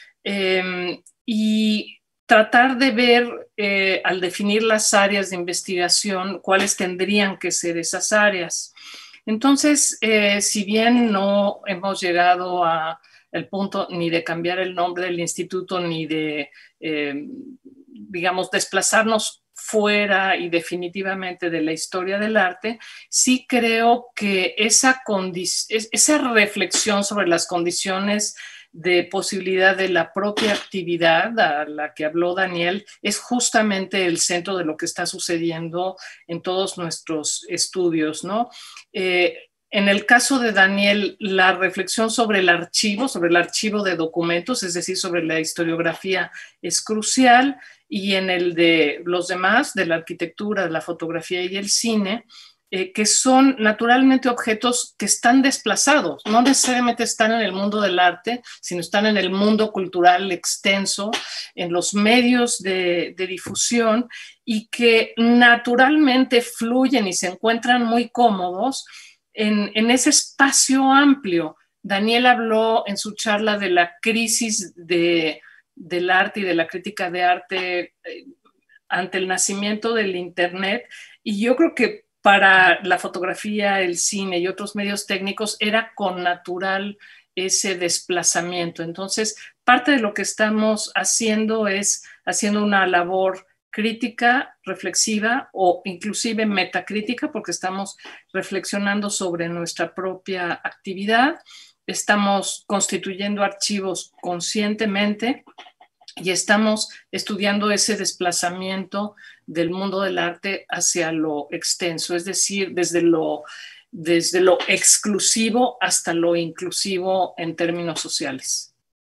Y tratar de ver, al definir las áreas de investigación, cuáles tendrían que ser esas áreas. Entonces, si bien no hemos llegado al punto ni de cambiar el nombre del instituto, ni de, digamos, desplazarnos fuera y definitivamente de la historia del arte, sí creo que esa reflexión sobre las condiciones de posibilidad de la propia actividad a la que habló Daniel es justamente el centro de lo que está sucediendo en todos nuestros estudios, ¿no? En el caso de Daniel, la reflexión sobre el archivo de documentos, es decir, sobre la historiografía, es crucial, y en el de los demás, de la arquitectura, de la fotografía y el cine, que son naturalmente objetos que están desplazados, no necesariamente están en el mundo del arte, sino están en el mundo cultural extenso, en los medios de difusión, y que naturalmente fluyen y se encuentran muy cómodos en ese espacio amplio. Daniel habló en su charla de la crisis del arte y de la crítica de arte ante el nacimiento del Internet, y yo creo que para la fotografía, el cine y otros medios técnicos era connatural ese desplazamiento. Entonces, parte de lo que estamos haciendo es haciendo una labor crítica, reflexiva o inclusive metacrítica, porque estamos reflexionando sobre nuestra propia actividad, estamos constituyendo archivos conscientemente y estamos estudiando ese desplazamiento del mundo del arte hacia lo extenso, es decir, desde lo exclusivo hasta lo inclusivo en términos sociales.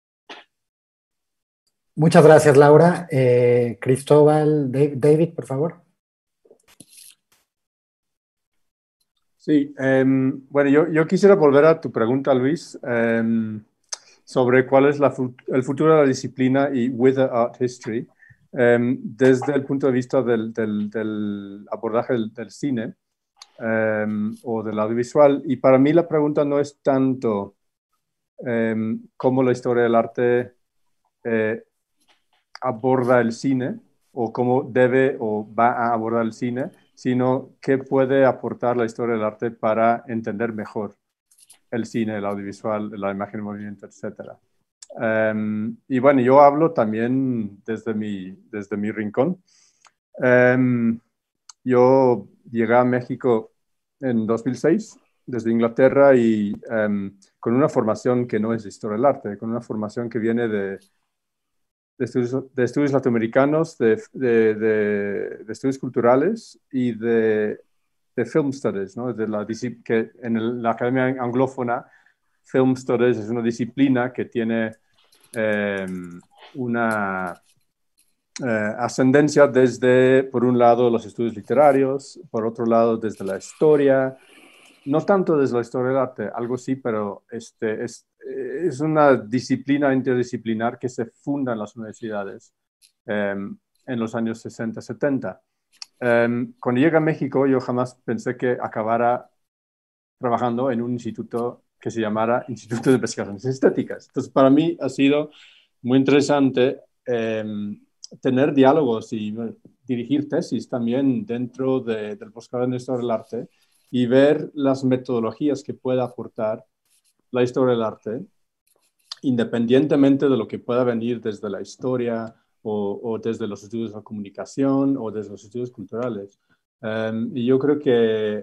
Muchas gracias, Laura. Cristóbal, David, por favor. Sí, bueno, yo quisiera volver a tu pregunta, Luis, sobre cuál es el futuro de la disciplina y with the art history, desde el punto de vista del abordaje del cine o del audiovisual. Y para mí la pregunta no es tanto cómo la historia del arte aborda el cine o cómo debe o va a abordar el cine, sino qué puede aportar la historia del arte para entender mejor el cine, el audiovisual, la imagen en movimiento, etc. Y bueno, yo hablo también desde mi rincón. Yo llegué a México en 2006 desde Inglaterra y con una formación que no es de historia del arte, con una formación que viene de estudios latinoamericanos, de estudios culturales y de film studies, ¿no? Que en la academia anglófona, film studies es una disciplina que tiene una ascendencia desde, por un lado, los estudios literarios, por otro lado, desde la historia, no tanto desde la historia del arte, algo sí, pero es una disciplina interdisciplinar que se funda en las universidades en los años 60, 70. Cuando llegué a México, yo jamás pensé que acabara trabajando en un instituto que se llamara Instituto de Investigaciones Estéticas. Entonces, para mí ha sido muy interesante tener diálogos y dirigir tesis también dentro del postgrado en Historia del Arte y ver las metodologías que puede aportar la historia del arte, independientemente de lo que pueda venir desde la historia o desde los estudios de la comunicación o desde los estudios culturales. Y yo creo que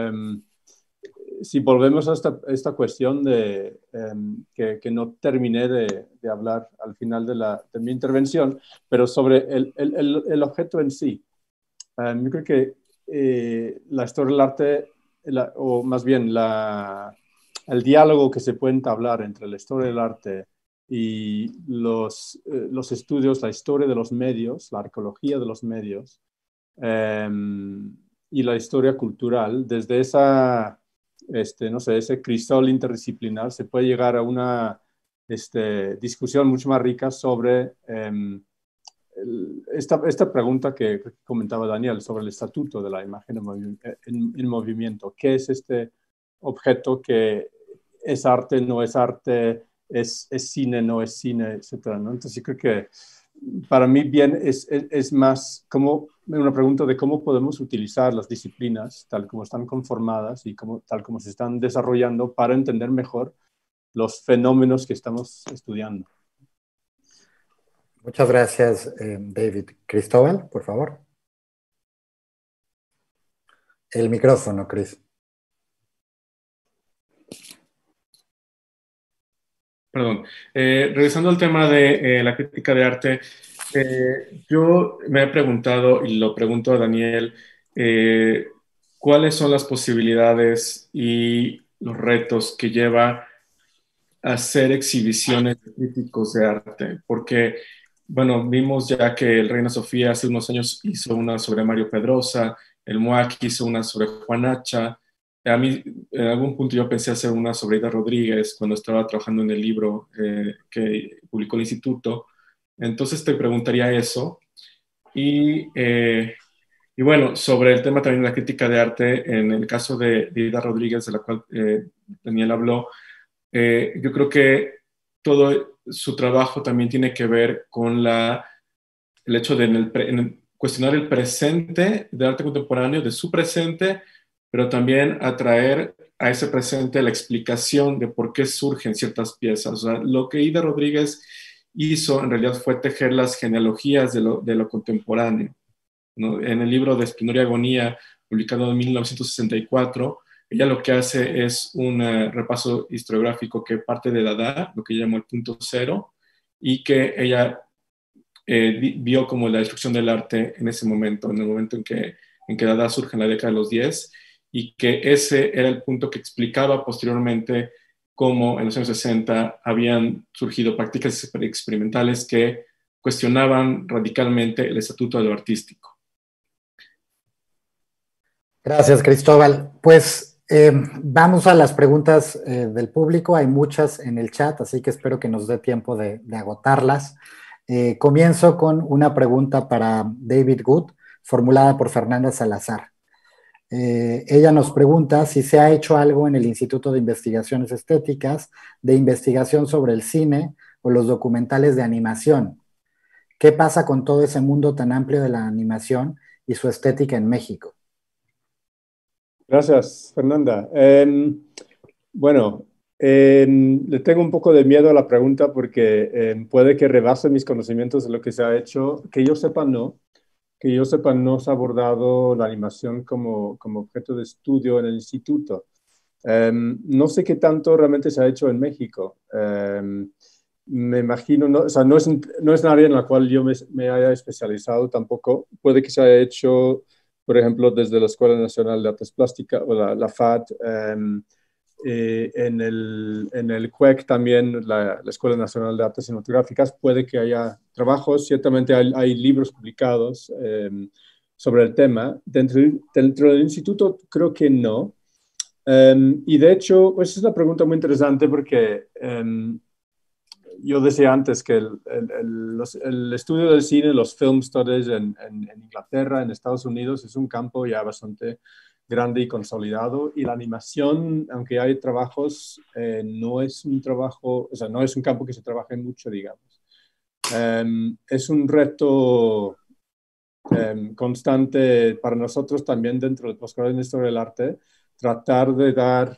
si volvemos a esta cuestión que no terminé de hablar al final de mi intervención, pero sobre el objeto en sí. Yo creo que la historia del arte, o más bien el diálogo que se puede entablar entre la historia del arte y los estudios, la historia de los medios, la arqueología de los medios y la historia cultural, desde no sé, ese crisol interdisciplinar se puede llegar a una discusión mucho más rica sobre esta pregunta que comentaba Daniel sobre el estatuto de la imagen en movimiento. ¿Qué es este objeto que es arte, no es arte, es cine, no es cine, etcétera, ¿no? Entonces yo creo que para mí bien es más como una pregunta de cómo podemos utilizar las disciplinas tal como están conformadas y tal como se están desarrollando para entender mejor los fenómenos que estamos estudiando. Muchas gracias, David. Cristóbal, por favor. El micrófono, Cris. Perdón. Regresando al tema de la crítica de arte, yo me he preguntado, y lo pregunto a Daniel, ¿cuáles son las posibilidades y los retos que lleva a hacer exhibiciones de críticos de arte? Porque, bueno, vimos ya que el Reina Sofía hace unos años hizo una sobre Mario Pedrosa, el MUAC hizo una sobre Juan Hacha. A mí, en algún punto yo pensé hacer una sobre Ida Rodríguez cuando estaba trabajando en el libro que publicó el instituto. Entonces te preguntaría eso. Y bueno, sobre el tema también de la crítica de arte, en el caso de Ida Rodríguez, de la cual Daniel habló, yo creo que todo su trabajo también tiene que ver con el hecho de cuestionar el presente del arte contemporáneo, de su presente, pero también atraer a ese presente la explicación de por qué surgen ciertas piezas. O sea, lo que Ida Rodríguez hizo en realidad fue tejer las genealogías de lo contemporáneo, ¿no? En el libro de Espinor y Agonía, publicado en 1964, ella lo que hace es un repaso historiográfico que parte de Dada, lo que llamó el punto cero, y que ella vio como la destrucción del arte en ese momento, en el momento en que Dada surge en la década de los 10, y que ese era el punto que explicaba posteriormente cómo en los años 60 habían surgido prácticas experimentales que cuestionaban radicalmente el estatuto de lo artístico. Gracias, Cristóbal. Pues vamos a las preguntas del público. Hay muchas en el chat, así que espero que nos dé tiempo de agotarlas. Comienzo con una pregunta para David Good, formulada por Fernanda Salazar. Ella nos pregunta si se ha hecho algo en el Instituto de Investigaciones Estéticas de investigación sobre el cine o los documentales de animación. ¿Qué pasa con todo ese mundo tan amplio de la animación y su estética en México? Gracias, Fernanda. Bueno, le tengo un poco de miedo a la pregunta porque puede que rebase mis conocimientos de lo que se ha hecho. Que yo sepa, no. Que yo sepa, no se ha abordado la animación como objeto de estudio en el instituto. No sé qué tanto realmente se ha hecho en México. Me imagino, no, o sea, no es un área en la cual yo me haya especializado tampoco. Puede que se haya hecho, por ejemplo, desde la Escuela Nacional de Artes Plásticas o la FAD. En el CUEC también, la Escuela Nacional de Artes Cinematográficas, puede que haya trabajos, ciertamente hay libros publicados sobre el tema. Dentro del instituto creo que no. Y de hecho, pues es una pregunta muy interesante porque yo decía antes que el estudio del cine, los film studies en Inglaterra, en Estados Unidos, es un campo ya bastante grande y consolidado, y la animación, aunque hay trabajos, no es un trabajo, o sea, no es un campo que se trabaje mucho, digamos. Es un reto constante para nosotros también dentro del posgrado en Historia del Arte, tratar de dar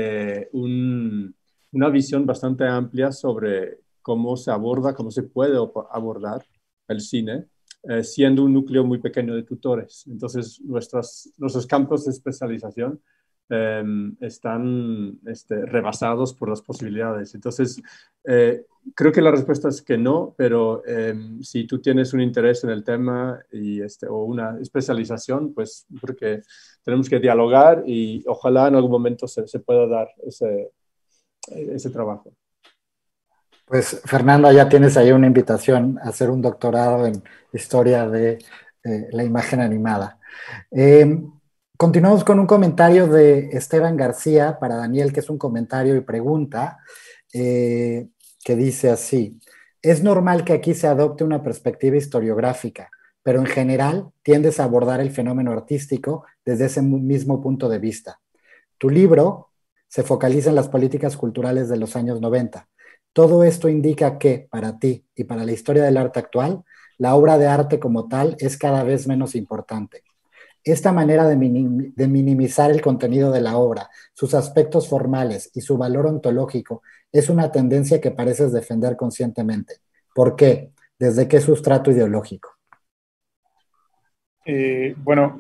una visión bastante amplia sobre cómo se aborda, cómo se puede abordar el cine, siendo un núcleo muy pequeño de tutores. Entonces, nuestros campos de especialización están rebasados por las posibilidades. Entonces, creo que la respuesta es que no, pero si tú tienes un interés en el tema o una especialización, pues creo que tenemos que dialogar y ojalá en algún momento se pueda dar ese trabajo. Pues Fernanda, ya tienes ahí una invitación a hacer un doctorado en historia de la imagen animada. Continuamos con un comentario de Esteban García para Daniel, que es un comentario y pregunta que dice así: es normal que aquí se adopte una perspectiva historiográfica, pero en general tiendes a abordar el fenómeno artístico desde ese mismo punto de vista. Tu libro se focaliza en las políticas culturales de los años 90. Todo esto indica que, para ti y para la historia del arte actual, la obra de arte como tal es cada vez menos importante. Esta manera de minimizar el contenido de la obra, sus aspectos formales y su valor ontológico es una tendencia que pareces defender conscientemente. ¿Por qué? ¿Desde qué sustrato ideológico? Bueno,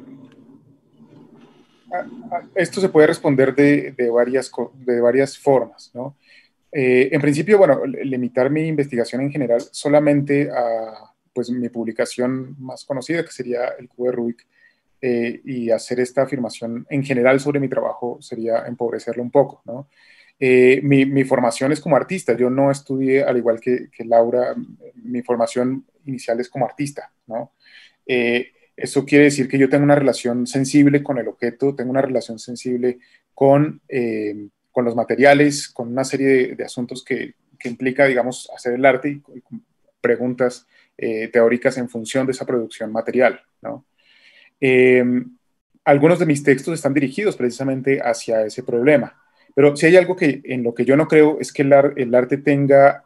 esto se puede responder de varias formas, ¿no? En principio, bueno, limitar mi investigación en general solamente a pues, mi publicación más conocida, que sería el cubo de Rubik, y hacer esta afirmación en general sobre mi trabajo sería empobrecerlo un poco, ¿no? Mi formación es como artista. Yo no estudié, al igual que Laura, mi formación inicial es como artista, ¿no? Eso quiere decir que yo tengo una relación sensible con el objeto, tengo una relación sensible con los materiales, con una serie de asuntos que implica, digamos, hacer el arte y preguntas teóricas en función de esa producción material, ¿no? Algunos de mis textos están dirigidos precisamente hacia ese problema, pero si hay algo en lo que yo no creo es que el arte tenga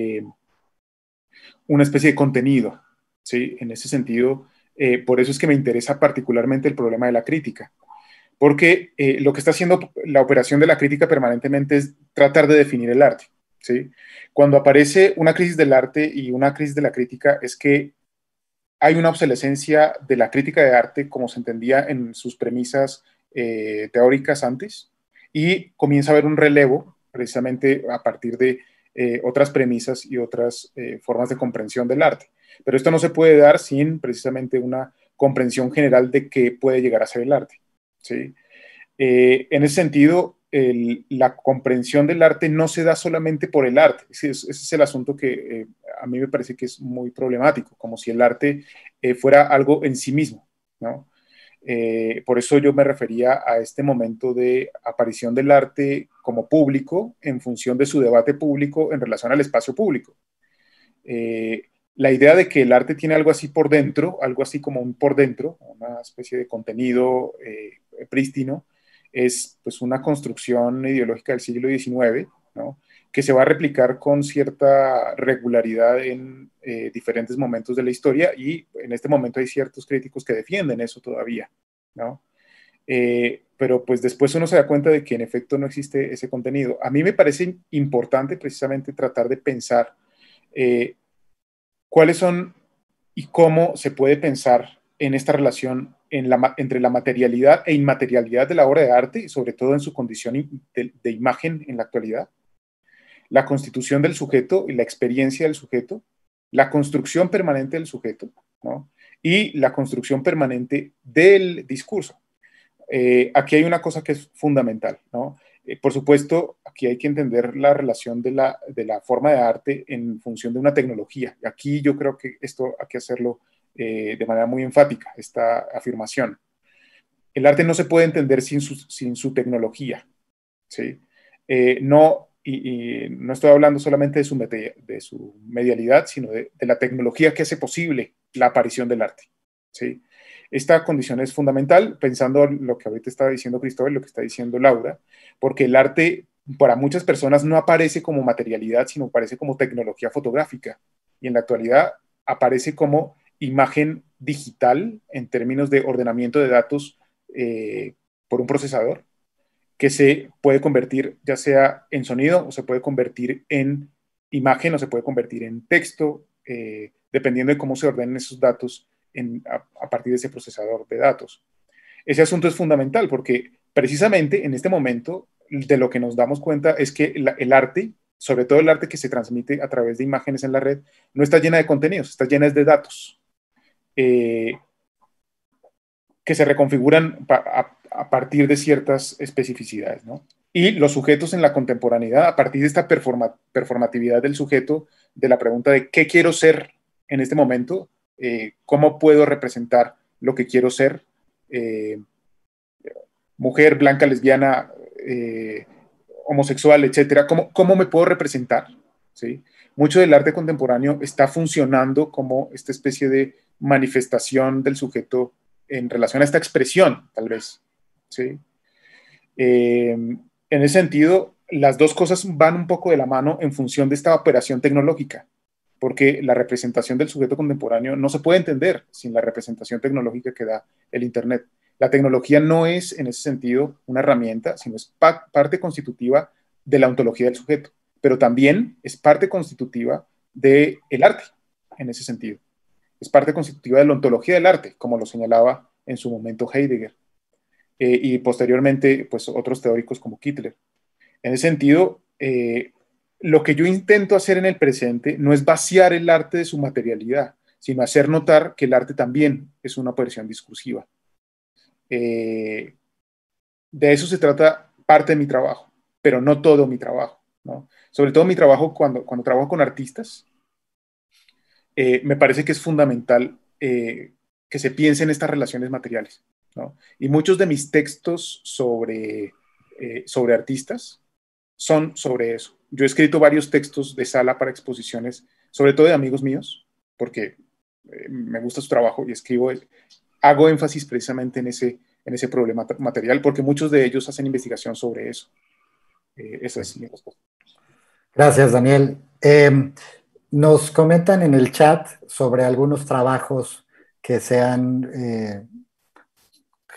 una especie de contenido, ¿sí? En ese sentido, por eso es que me interesa particularmente el problema de la crítica, porque lo que está haciendo la operación de la crítica permanentemente es tratar de definir el arte, ¿sí? Cuando aparece una crisis del arte y una crisis de la crítica, es que hay una obsolescencia de la crítica de arte como se entendía en sus premisas teóricas antes, y comienza a haber un relevo precisamente a partir de otras premisas y otras formas de comprensión del arte. Pero esto no se puede dar sin precisamente una comprensión general de qué puede llegar a ser el arte, ¿sí? En ese sentido, la comprensión del arte no se da solamente por el arte. Ese es el asunto que a mí me parece que es muy problemático, como si el arte fuera algo en sí mismo, ¿no? Por eso yo me refería a este momento de aparición del arte como público en función de su debate público en relación al espacio público. La idea de que el arte tiene algo así por dentro, algo así como un por dentro, una especie de contenido prístino, es pues una construcción ideológica del siglo XIX, ¿no? Que se va a replicar con cierta regularidad en diferentes momentos de la historia, y en este momento hay ciertos críticos que defienden eso todavía, ¿no? Pero pues después uno se da cuenta de que en efecto no existe ese contenido. A mí me parece importante precisamente tratar de pensar cuáles son y cómo se puede pensar en esta relación entre la materialidad e inmaterialidad de la obra de arte, y sobre todo en su condición de imagen en la actualidad, la constitución del sujeto y la experiencia del sujeto, la construcción permanente del sujeto, ¿no? Y la construcción permanente del discurso. Aquí hay una cosa que es fundamental, ¿no? Por supuesto, aquí hay que entender la relación de la forma de arte en función de una tecnología. Aquí yo creo que esto hay que hacerlo de manera muy enfática, esta afirmación. El arte no se puede entender sin su tecnología, ¿sí? No estoy hablando solamente de su medialidad, sino de la tecnología que hace posible la aparición del arte, ¿sí? Esta condición es fundamental, pensando en lo que ahorita estaba diciendo Cristóbal, lo que está diciendo Laura, porque el arte para muchas personas no aparece como materialidad, sino aparece como tecnología fotográfica, y en la actualidad aparece como imagen digital en términos de ordenamiento de datos por un procesador, que se puede convertir ya sea en sonido, o se puede convertir en imagen, o se puede convertir en texto, dependiendo de cómo se ordenen esos datos a partir de ese procesador de datos. Ese asunto es fundamental porque precisamente en este momento de lo que nos damos cuenta es que el arte, sobre todo el arte que se transmite a través de imágenes en la red, no está llena de contenidos, está llena de datos que se reconfiguran a partir de ciertas especificidades, ¿no? Y los sujetos en la contemporaneidad, a partir de esta performatividad del sujeto, de la pregunta de qué quiero ser en este momento, cómo puedo representar lo que quiero ser, mujer, blanca, lesbiana, homosexual, etcétera, ¿cómo me puedo representar? ¿Sí? Mucho del arte contemporáneo está funcionando como esta especie de manifestación del sujeto en relación a esta expresión, tal vez, ¿sí? En ese sentido, las dos cosas van un poco de la mano en función de esta operación tecnológica, porque la representación del sujeto contemporáneo no se puede entender sin la representación tecnológica que da el Internet. La tecnología no es, en ese sentido, una herramienta, sino es parte constitutiva de la ontología del sujeto, pero también es parte constitutiva del arte, en ese sentido. Es parte constitutiva de la ontología del arte, como lo señalaba en su momento Heidegger, y posteriormente pues, otros teóricos como Kittler. En ese sentido, lo que yo intento hacer en el presente no es vaciar el arte de su materialidad, sino hacer notar que el arte también es una operación discursiva. De eso se trata parte de mi trabajo, pero no todo mi trabajo, ¿no? Sobre todo mi trabajo cuando trabajo con artistas, me parece que es fundamental que se piense en estas relaciones materiales, ¿no? Y muchos de mis textos sobre artistas son sobre eso. Yo he escrito varios textos de sala para exposiciones, sobre todo de amigos míos, porque me gusta su trabajo y hago énfasis precisamente en ese problema material, porque muchos de ellos hacen investigación sobre eso. Esa es mi respuesta. Gracias, Daniel. Nos comentan en el chat sobre algunos trabajos que se han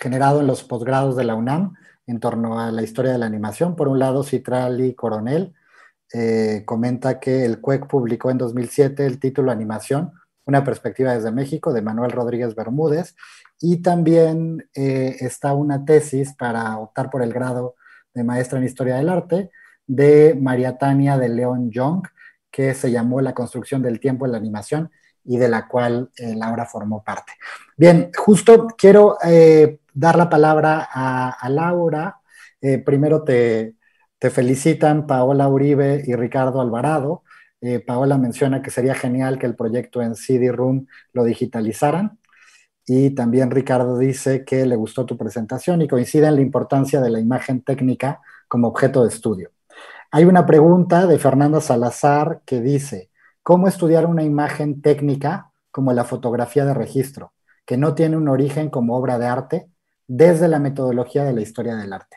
generado en los posgrados de la UNAM en torno a la historia de la animación. Por un lado, Citrali Coronel comenta que el CUEC publicó en 2007 el título Animación, una perspectiva desde México, de Manuel Rodríguez Bermúdez, y también está una tesis para optar por el grado de maestra en Historia del Arte de María Tania de León Young, que se llamó La construcción del tiempo en la animación y de la cual Laura formó parte. Bien, justo quiero dar la palabra a Laura. Primero te felicitan Paola Uribe y Ricardo Alvarado. Paola menciona que sería genial que el proyecto en CD-ROOM lo digitalizaran. Y también Ricardo dice que le gustó tu presentación y coincide en la importancia de la imagen técnica como objeto de estudio. Hay una pregunta de Fernanda Salazar que dice, ¿cómo estudiar una imagen técnica como la fotografía de registro, que no tiene un origen como obra de arte, desde la metodología de la historia del arte?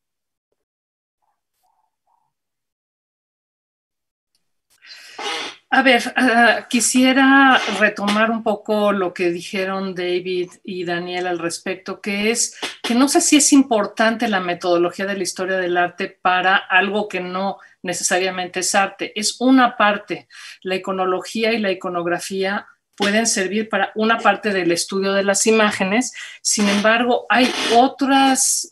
A ver, quisiera retomar un poco lo que dijeron David y Daniel al respecto, que es que no sé si es importante la metodología de la historia del arte para algo que no necesariamente es arte. Es una parte. La iconología y la iconografía pueden servir para una parte del estudio de las imágenes. Sin embargo, hay otras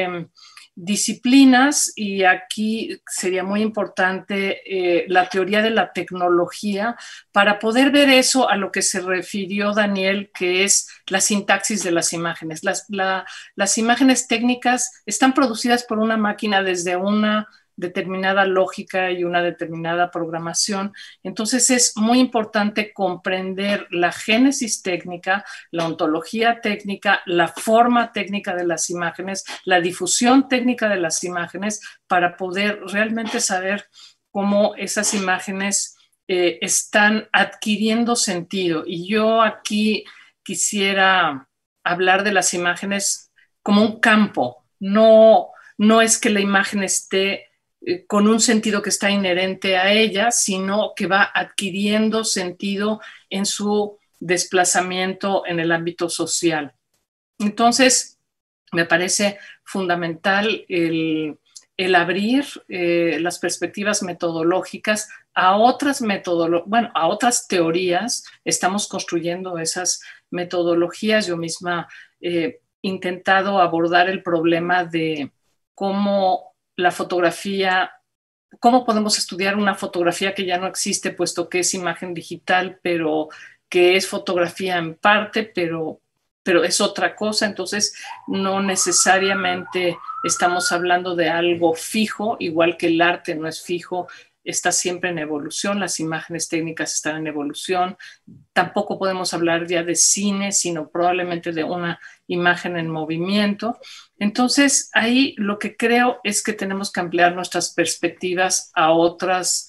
disciplinas, y aquí sería muy importante la teoría de la tecnología para poder ver eso a lo que se refirió Daniel, que es la sintaxis de las imágenes. Las imágenes técnicas están producidas por una máquina desde una determinada lógica y una determinada programación. Entonces es muy importante comprender la génesis técnica, la ontología técnica, la forma técnica de las imágenes, la difusión técnica de las imágenes, para poder realmente saber cómo esas imágenes están adquiriendo sentido. Y yo aquí quisiera hablar de las imágenes como un campo. No es que la imagen esté con un sentido que está inherente a ella, sino que va adquiriendo sentido en su desplazamiento en el ámbito social. Entonces, me parece fundamental el abrir las perspectivas metodológicas a otras a otras teorías. Estamos construyendo esas metodologías. Yo misma he intentado abordar el problema de cómo la fotografía, cómo podemos estudiar una fotografía que ya no existe, puesto que es imagen digital, pero que es fotografía en parte, pero es otra cosa. Entonces, no necesariamente estamos hablando de algo fijo, igual que el arte no es fijo, está siempre en evolución, las imágenes técnicas están en evolución. Tampoco podemos hablar ya de cine, sino probablemente de una imagen en movimiento. Entonces, ahí lo que creo es que tenemos que ampliar nuestras perspectivas a otras,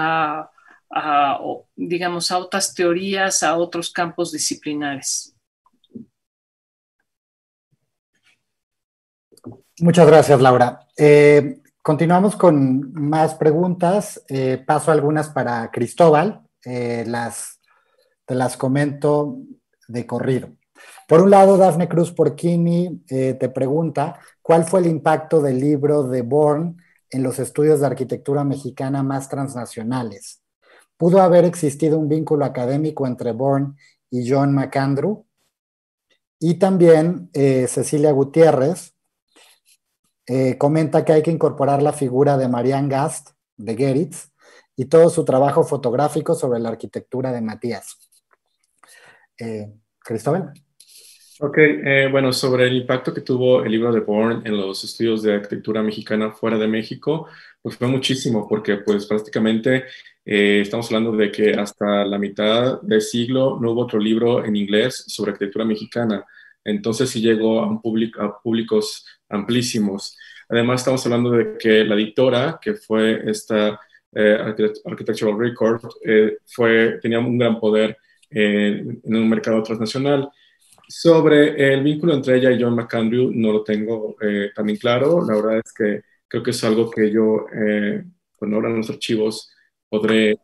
digamos, a otras teorías, a otros campos disciplinares. Muchas gracias, Laura. Continuamos con más preguntas. Paso algunas para Cristóbal. Te las comento de corrido. Por un lado, Dafne Cruz Porquini te pregunta, ¿cuál fue el impacto del libro de Born en los estudios de arquitectura mexicana más transnacionales? ¿Pudo haber existido un vínculo académico entre Born y John McAndrew? Y también Cecilia Gutiérrez comenta que hay que incorporar la figura de Marianne Gast, de Geritz, y todo su trabajo fotográfico sobre la arquitectura de Matías. Cristóbal. Ok, bueno, sobre el impacto que tuvo el libro de Born en los estudios de arquitectura mexicana fuera de México, pues fue muchísimo, porque pues prácticamente estamos hablando de que hasta la mitad del siglo no hubo otro libro en inglés sobre arquitectura mexicana. Entonces sí llegó a públicos amplísimos. Además, estamos hablando de que la editora, que fue esta Architectural Record, tenía un gran poder en un mercado transnacional. Sobre el vínculo entre ella y John McAndrew, no lo tengo también claro. La verdad es que creo que es algo que yo, cuando abran los archivos, podré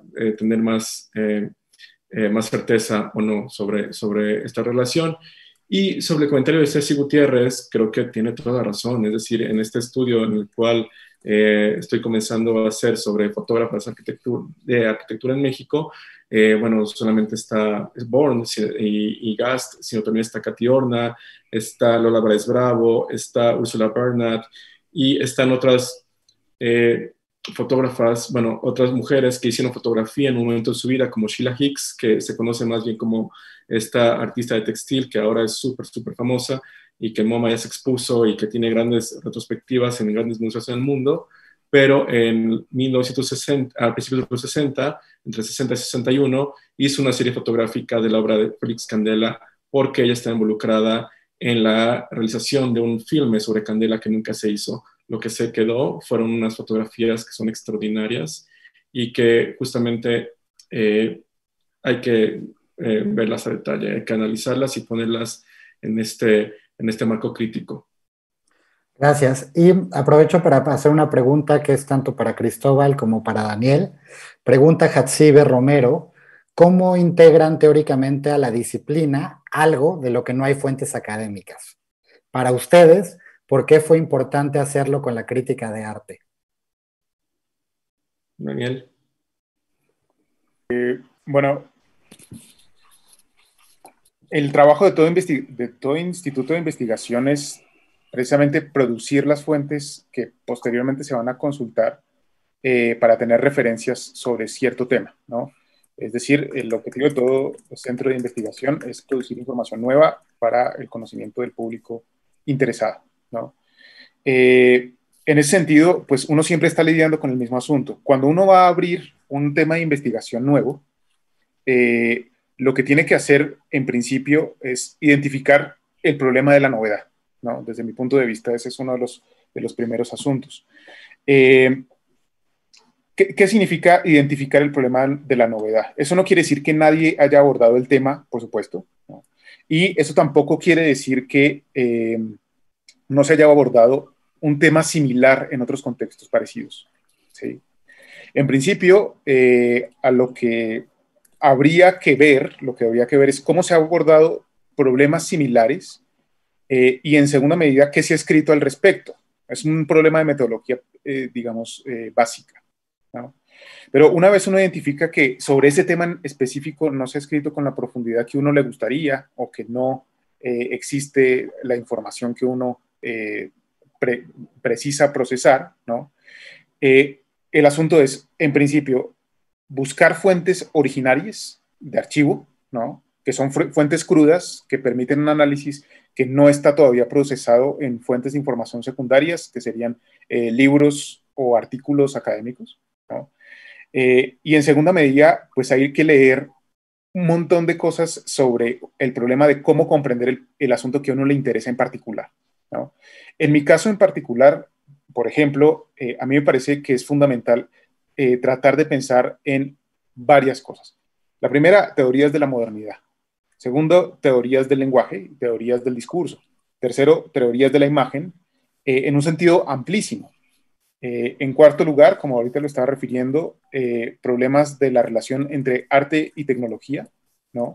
tener más certeza o no sobre esta relación. Y sobre el comentario de Ceci Gutiérrez, creo que tiene toda la razón. Es decir, en este estudio en el cual estoy comenzando a hacer sobre fotógrafas de arquitectura en México, bueno, no solamente está Born y Gast, sino también está Katy Horna, está Lola Álvarez Bravo, está Ursula Bernat y están otras fotógrafas, bueno, otras mujeres que hicieron fotografía en un momento de su vida, como Sheila Hicks, que se conoce más bien como esta artista de textil, que ahora es súper, súper famosa y que MoMA ya se expuso y que tiene grandes retrospectivas en grandes museos en el mundo, pero en 1960, a principios de los 60, entre 60 y 61, hizo una serie fotográfica de la obra de Félix Candela, porque ella está involucrada en la realización de un filme sobre Candela que nunca se hizo. Lo que se quedó fueron unas fotografías que son extraordinarias y que justamente hay que verlas a detalle, hay que analizarlas y ponerlas en este marco crítico. Gracias. Y aprovecho para hacer una pregunta que es tanto para Cristóbal como para Daniel. Pregunta Hatzibe Romero: ¿cómo integran teóricamente a la disciplina algo de lo que no hay fuentes académicas? Para ustedes, ¿por qué fue importante hacerlo con la crítica de arte? Daniel. Bueno, el trabajo de todo instituto de investigación es precisamente producir las fuentes que posteriormente se van a consultar para tener referencias sobre cierto tema, ¿no? Es decir, el objetivo de todo centro de investigación es producir información nueva para el conocimiento del público interesado, ¿no? En ese sentido, pues uno siempre está lidiando con el mismo asunto. Cuando uno va a abrir un tema de investigación nuevo, lo que tiene que hacer en principio es identificar el problema de la novedad, ¿no? Desde mi punto de vista, ese es uno de los primeros asuntos. ¿Qué significa identificar el problema de la novedad? Eso no quiere decir que nadie haya abordado el tema, por supuesto, ¿no? Y eso tampoco quiere decir que no se haya abordado un tema similar en otros contextos parecidos, ¿sí? En principio, a lo que habría que ver, lo que habría que ver es cómo se han abordado problemas similares y en segunda medida, qué se ha escrito al respecto. Es un problema de metodología, digamos, básica, ¿no? Pero una vez uno identifica que sobre ese tema específico no se ha escrito con la profundidad que uno le gustaría o que no existe la información que uno precisa procesar, ¿no? El asunto es, en principio, buscar fuentes originarias de archivo, ¿no? Que son fuentes crudas que permiten un análisis que no está todavía procesado en fuentes de información secundarias, que serían libros o artículos académicos, ¿no? Y en segunda medida, pues hay que leer un montón de cosas sobre el problema de cómo comprender el asunto que a uno le interesa en particular, ¿no? En mi caso en particular, por ejemplo, a mí me parece que es fundamental tratar de pensar en varias cosas. La primera, teorías de la modernidad. Segundo, teorías del lenguaje, teorías del discurso. Tercero, teorías de la imagen, en un sentido amplísimo. En cuarto lugar, como ahorita lo estaba refiriendo, problemas de la relación entre arte y tecnología, ¿no?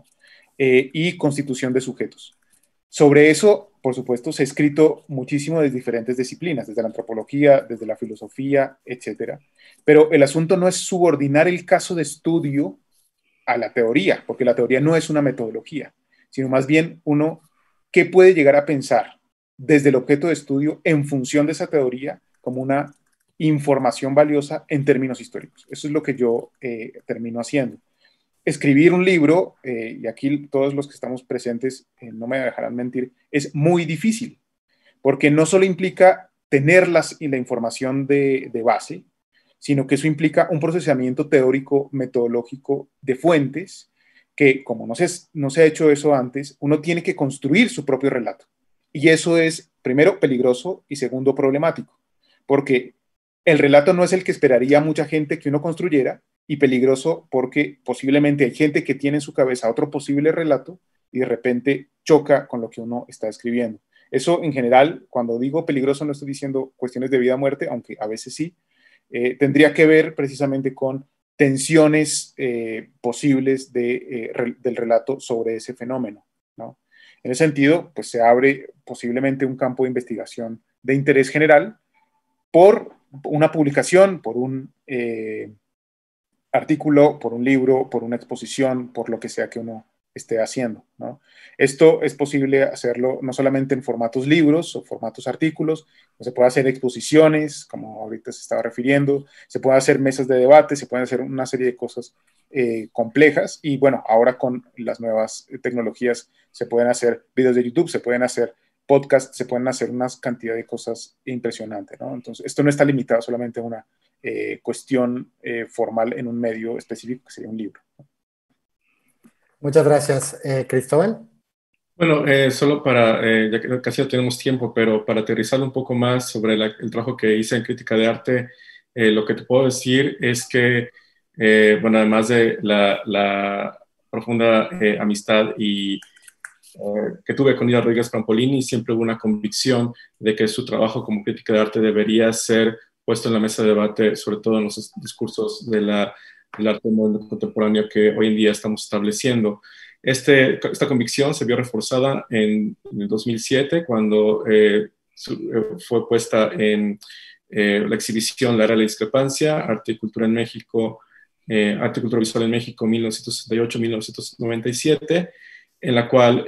Y constitución de sujetos. Sobre eso, por supuesto, se ha escrito muchísimo desde diferentes disciplinas, desde la antropología, desde la filosofía, etcétera. Pero el asunto no es subordinar el caso de estudio a la teoría, porque la teoría no es una metodología, sino más bien uno qué puede llegar a pensar desde el objeto de estudio en función de esa teoría como una información valiosa en términos históricos. Eso es lo que yo termino haciendo. Escribir un libro, y aquí todos los que estamos presentes no me dejarán mentir, es muy difícil, porque no solo implica tener la información de base, sino que eso implica un procesamiento teórico, metodológico de fuentes, que como no se ha hecho eso antes, uno tiene que construir su propio relato. Y eso es, primero, peligroso y segundo, problemático, porque el relato no es el que esperaría mucha gente que uno construyera, y peligroso porque posiblemente hay gente que tiene en su cabeza otro posible relato y de repente choca con lo que uno está escribiendo. Eso en general, cuando digo peligroso no estoy diciendo cuestiones de vida o muerte, aunque a veces sí, tendría que ver precisamente con tensiones posibles del relato sobre ese fenómeno, ¿no? En ese sentido, pues se abre posiblemente un campo de investigación de interés general por una publicación, por un artículo, por un libro, por una exposición, por lo que sea que uno esté haciendo, ¿no? Esto es posible hacerlo no solamente en formatos libros o formatos artículos, se puede hacer exposiciones, como ahorita se estaba refiriendo, se puede hacer mesas de debate, se pueden hacer una serie de cosas complejas y bueno, ahora con las nuevas tecnologías se pueden hacer videos de YouTube, se pueden hacer podcasts, se pueden hacer una cantidad de cosas impresionantes, ¿no? Entonces, esto no está limitado solamente a una cuestión formal en un medio específico, que sería un libro. Muchas gracias. Cristóbal. Bueno, solo para, ya que casi no tenemos tiempo, pero para aterrizar un poco más sobre el trabajo que hice en crítica de arte, lo que te puedo decir es que, bueno, además de la profunda amistad y que tuve con Ida Rodríguez Pampolini, siempre hubo una convicción de que su trabajo como crítica de arte debería ser puesto en la mesa de debate, sobre todo en los discursos del arte moderno contemporáneo que hoy en día estamos estableciendo. Esta convicción se vio reforzada en el 2007, cuando fue puesta en la exhibición La Era de la Discrepancia, Arte y Cultura en México, Arte y Cultura Visual en México, 1968-1997, en la cual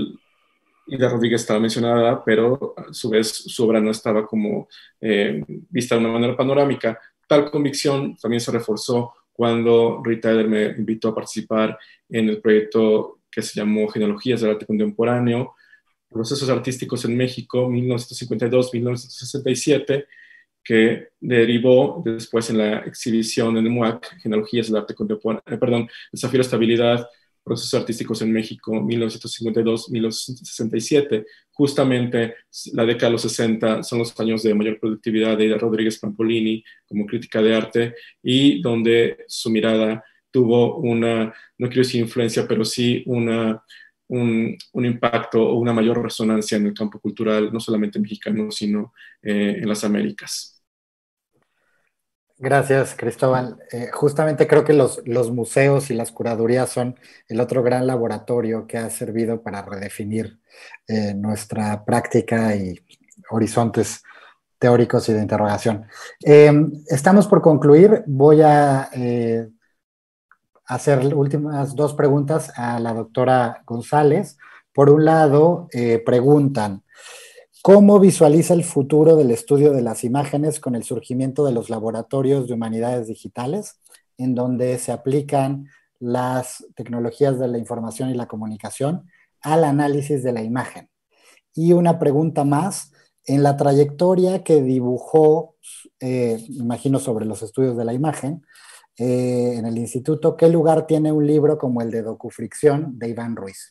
Ida Rodríguez estaba mencionada, pero a su vez su obra no estaba como vista de una manera panorámica. Tal convicción también se reforzó cuando Rita Eder me invitó a participar en el proyecto que se llamó Genealogías del Arte Contemporáneo, Procesos Artísticos en México, 1952-1967, que derivó después en la exhibición en el MUAC, Genealogías del Arte Contemporáneo, Desafío a la Estabilidad, Procesos Artísticos en México, 1952-1967. Justamente la década de los 60 son los años de mayor productividad de Ida Rodríguez Pampolini como crítica de arte y donde su mirada tuvo una, no quiero decir influencia, pero sí un impacto o una mayor resonancia en el campo cultural, no solamente mexicano, sino en las Américas. Gracias, Cristóbal. Justamente creo que los museos y las curadurías son el otro gran laboratorio que ha servido para redefinir nuestra práctica y horizontes teóricos y de interrogación. Estamos por concluir. Voy a hacer últimas dos preguntas a la doctora González. Por un lado, preguntan, ¿cómo visualiza el futuro del estudio de las imágenes con el surgimiento de los laboratorios de humanidades digitales, en donde se aplican las tecnologías de la información y la comunicación al análisis de la imagen? Y una pregunta más, en la trayectoria que dibujó, imagino sobre los estudios de la imagen, en el instituto, ¿qué lugar tiene un libro como el de Docufricción de Iván Ruiz?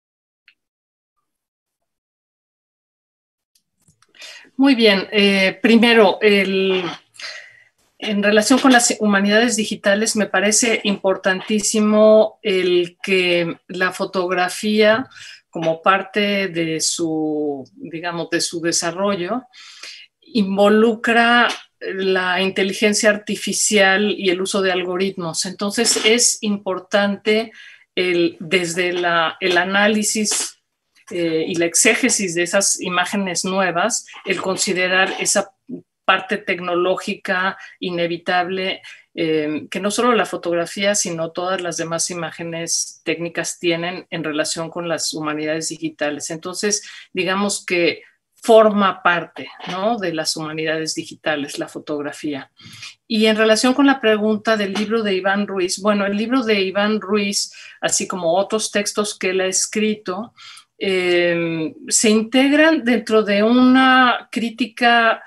Muy bien. Primero, en relación con las humanidades digitales, me parece importantísimo el que la fotografía, como parte de su, digamos, de su desarrollo, involucra la inteligencia artificial y el uso de algoritmos. Entonces, es importante desde el análisis y la exégesis de esas imágenes nuevas, el considerar esa parte tecnológica inevitable, que no solo la fotografía, sino todas las demás imágenes técnicas tienen en relación con las humanidades digitales. Entonces, digamos que forma parte, ¿no?, de las humanidades digitales, la fotografía. Y en relación con la pregunta del libro de Iván Ruiz, bueno, el libro de Iván Ruiz, así como otros textos que él ha escrito, se integran dentro de una crítica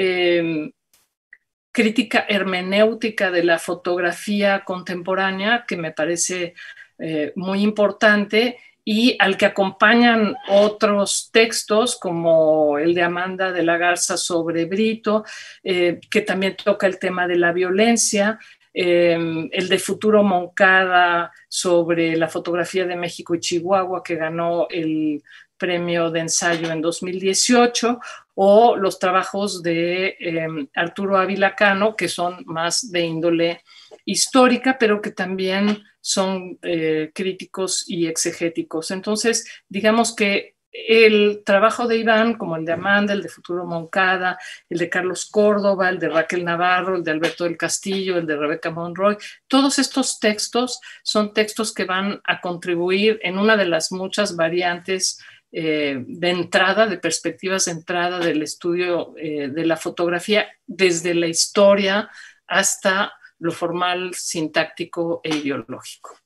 hermenéutica de la fotografía contemporánea que me parece muy importante y al que acompañan otros textos como el de Amanda de la Garza sobre Brito, que también toca el tema de la violencia, el de Futuro Moncada sobre la fotografía de México y Chihuahua, que ganó el premio de ensayo en 2018, o los trabajos de Arturo Ávila Cano, que son más de índole histórica, pero que también son críticos y exegéticos. Entonces, digamos que el trabajo de Iván, como el de Amanda, el de Futuro Moncada, el de Carlos Córdoba, el de Raquel Navarro, el de Alberto del Castillo, el de Rebeca Monroy, todos estos textos son textos que van a contribuir en una de las muchas variantes de entrada, de perspectivas de entrada del estudio de la fotografía, desde la historia hasta lo formal, sintáctico e ideológico.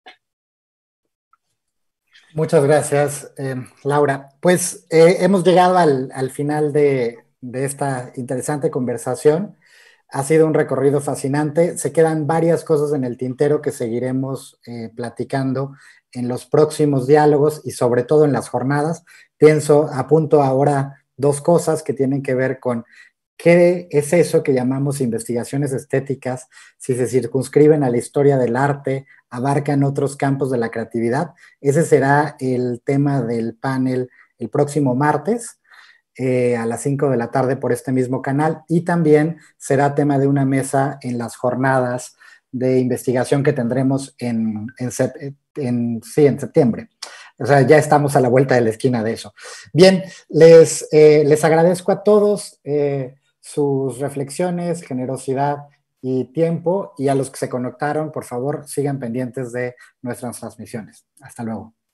Muchas gracias, Laura. Pues hemos llegado al final de esta interesante conversación. Ha sido un recorrido fascinante. Se quedan varias cosas en el tintero que seguiremos platicando en los próximos diálogos y sobre todo en las jornadas. Apunto ahora dos cosas que tienen que ver con qué es eso que llamamos investigaciones estéticas, si se circunscriben a la historia del arte, abarcan otros campos de la creatividad. Ese será el tema del panel el próximo martes a las 5 de la tarde por este mismo canal, y también será tema de una mesa en las jornadas de investigación que tendremos en septiembre. O sea, ya estamos a la vuelta de la esquina de eso. Bien, les agradezco a todos sus reflexiones, generosidad y tiempo, y a los que se conectaron, por favor, sigan pendientes de nuestras transmisiones. Hasta luego.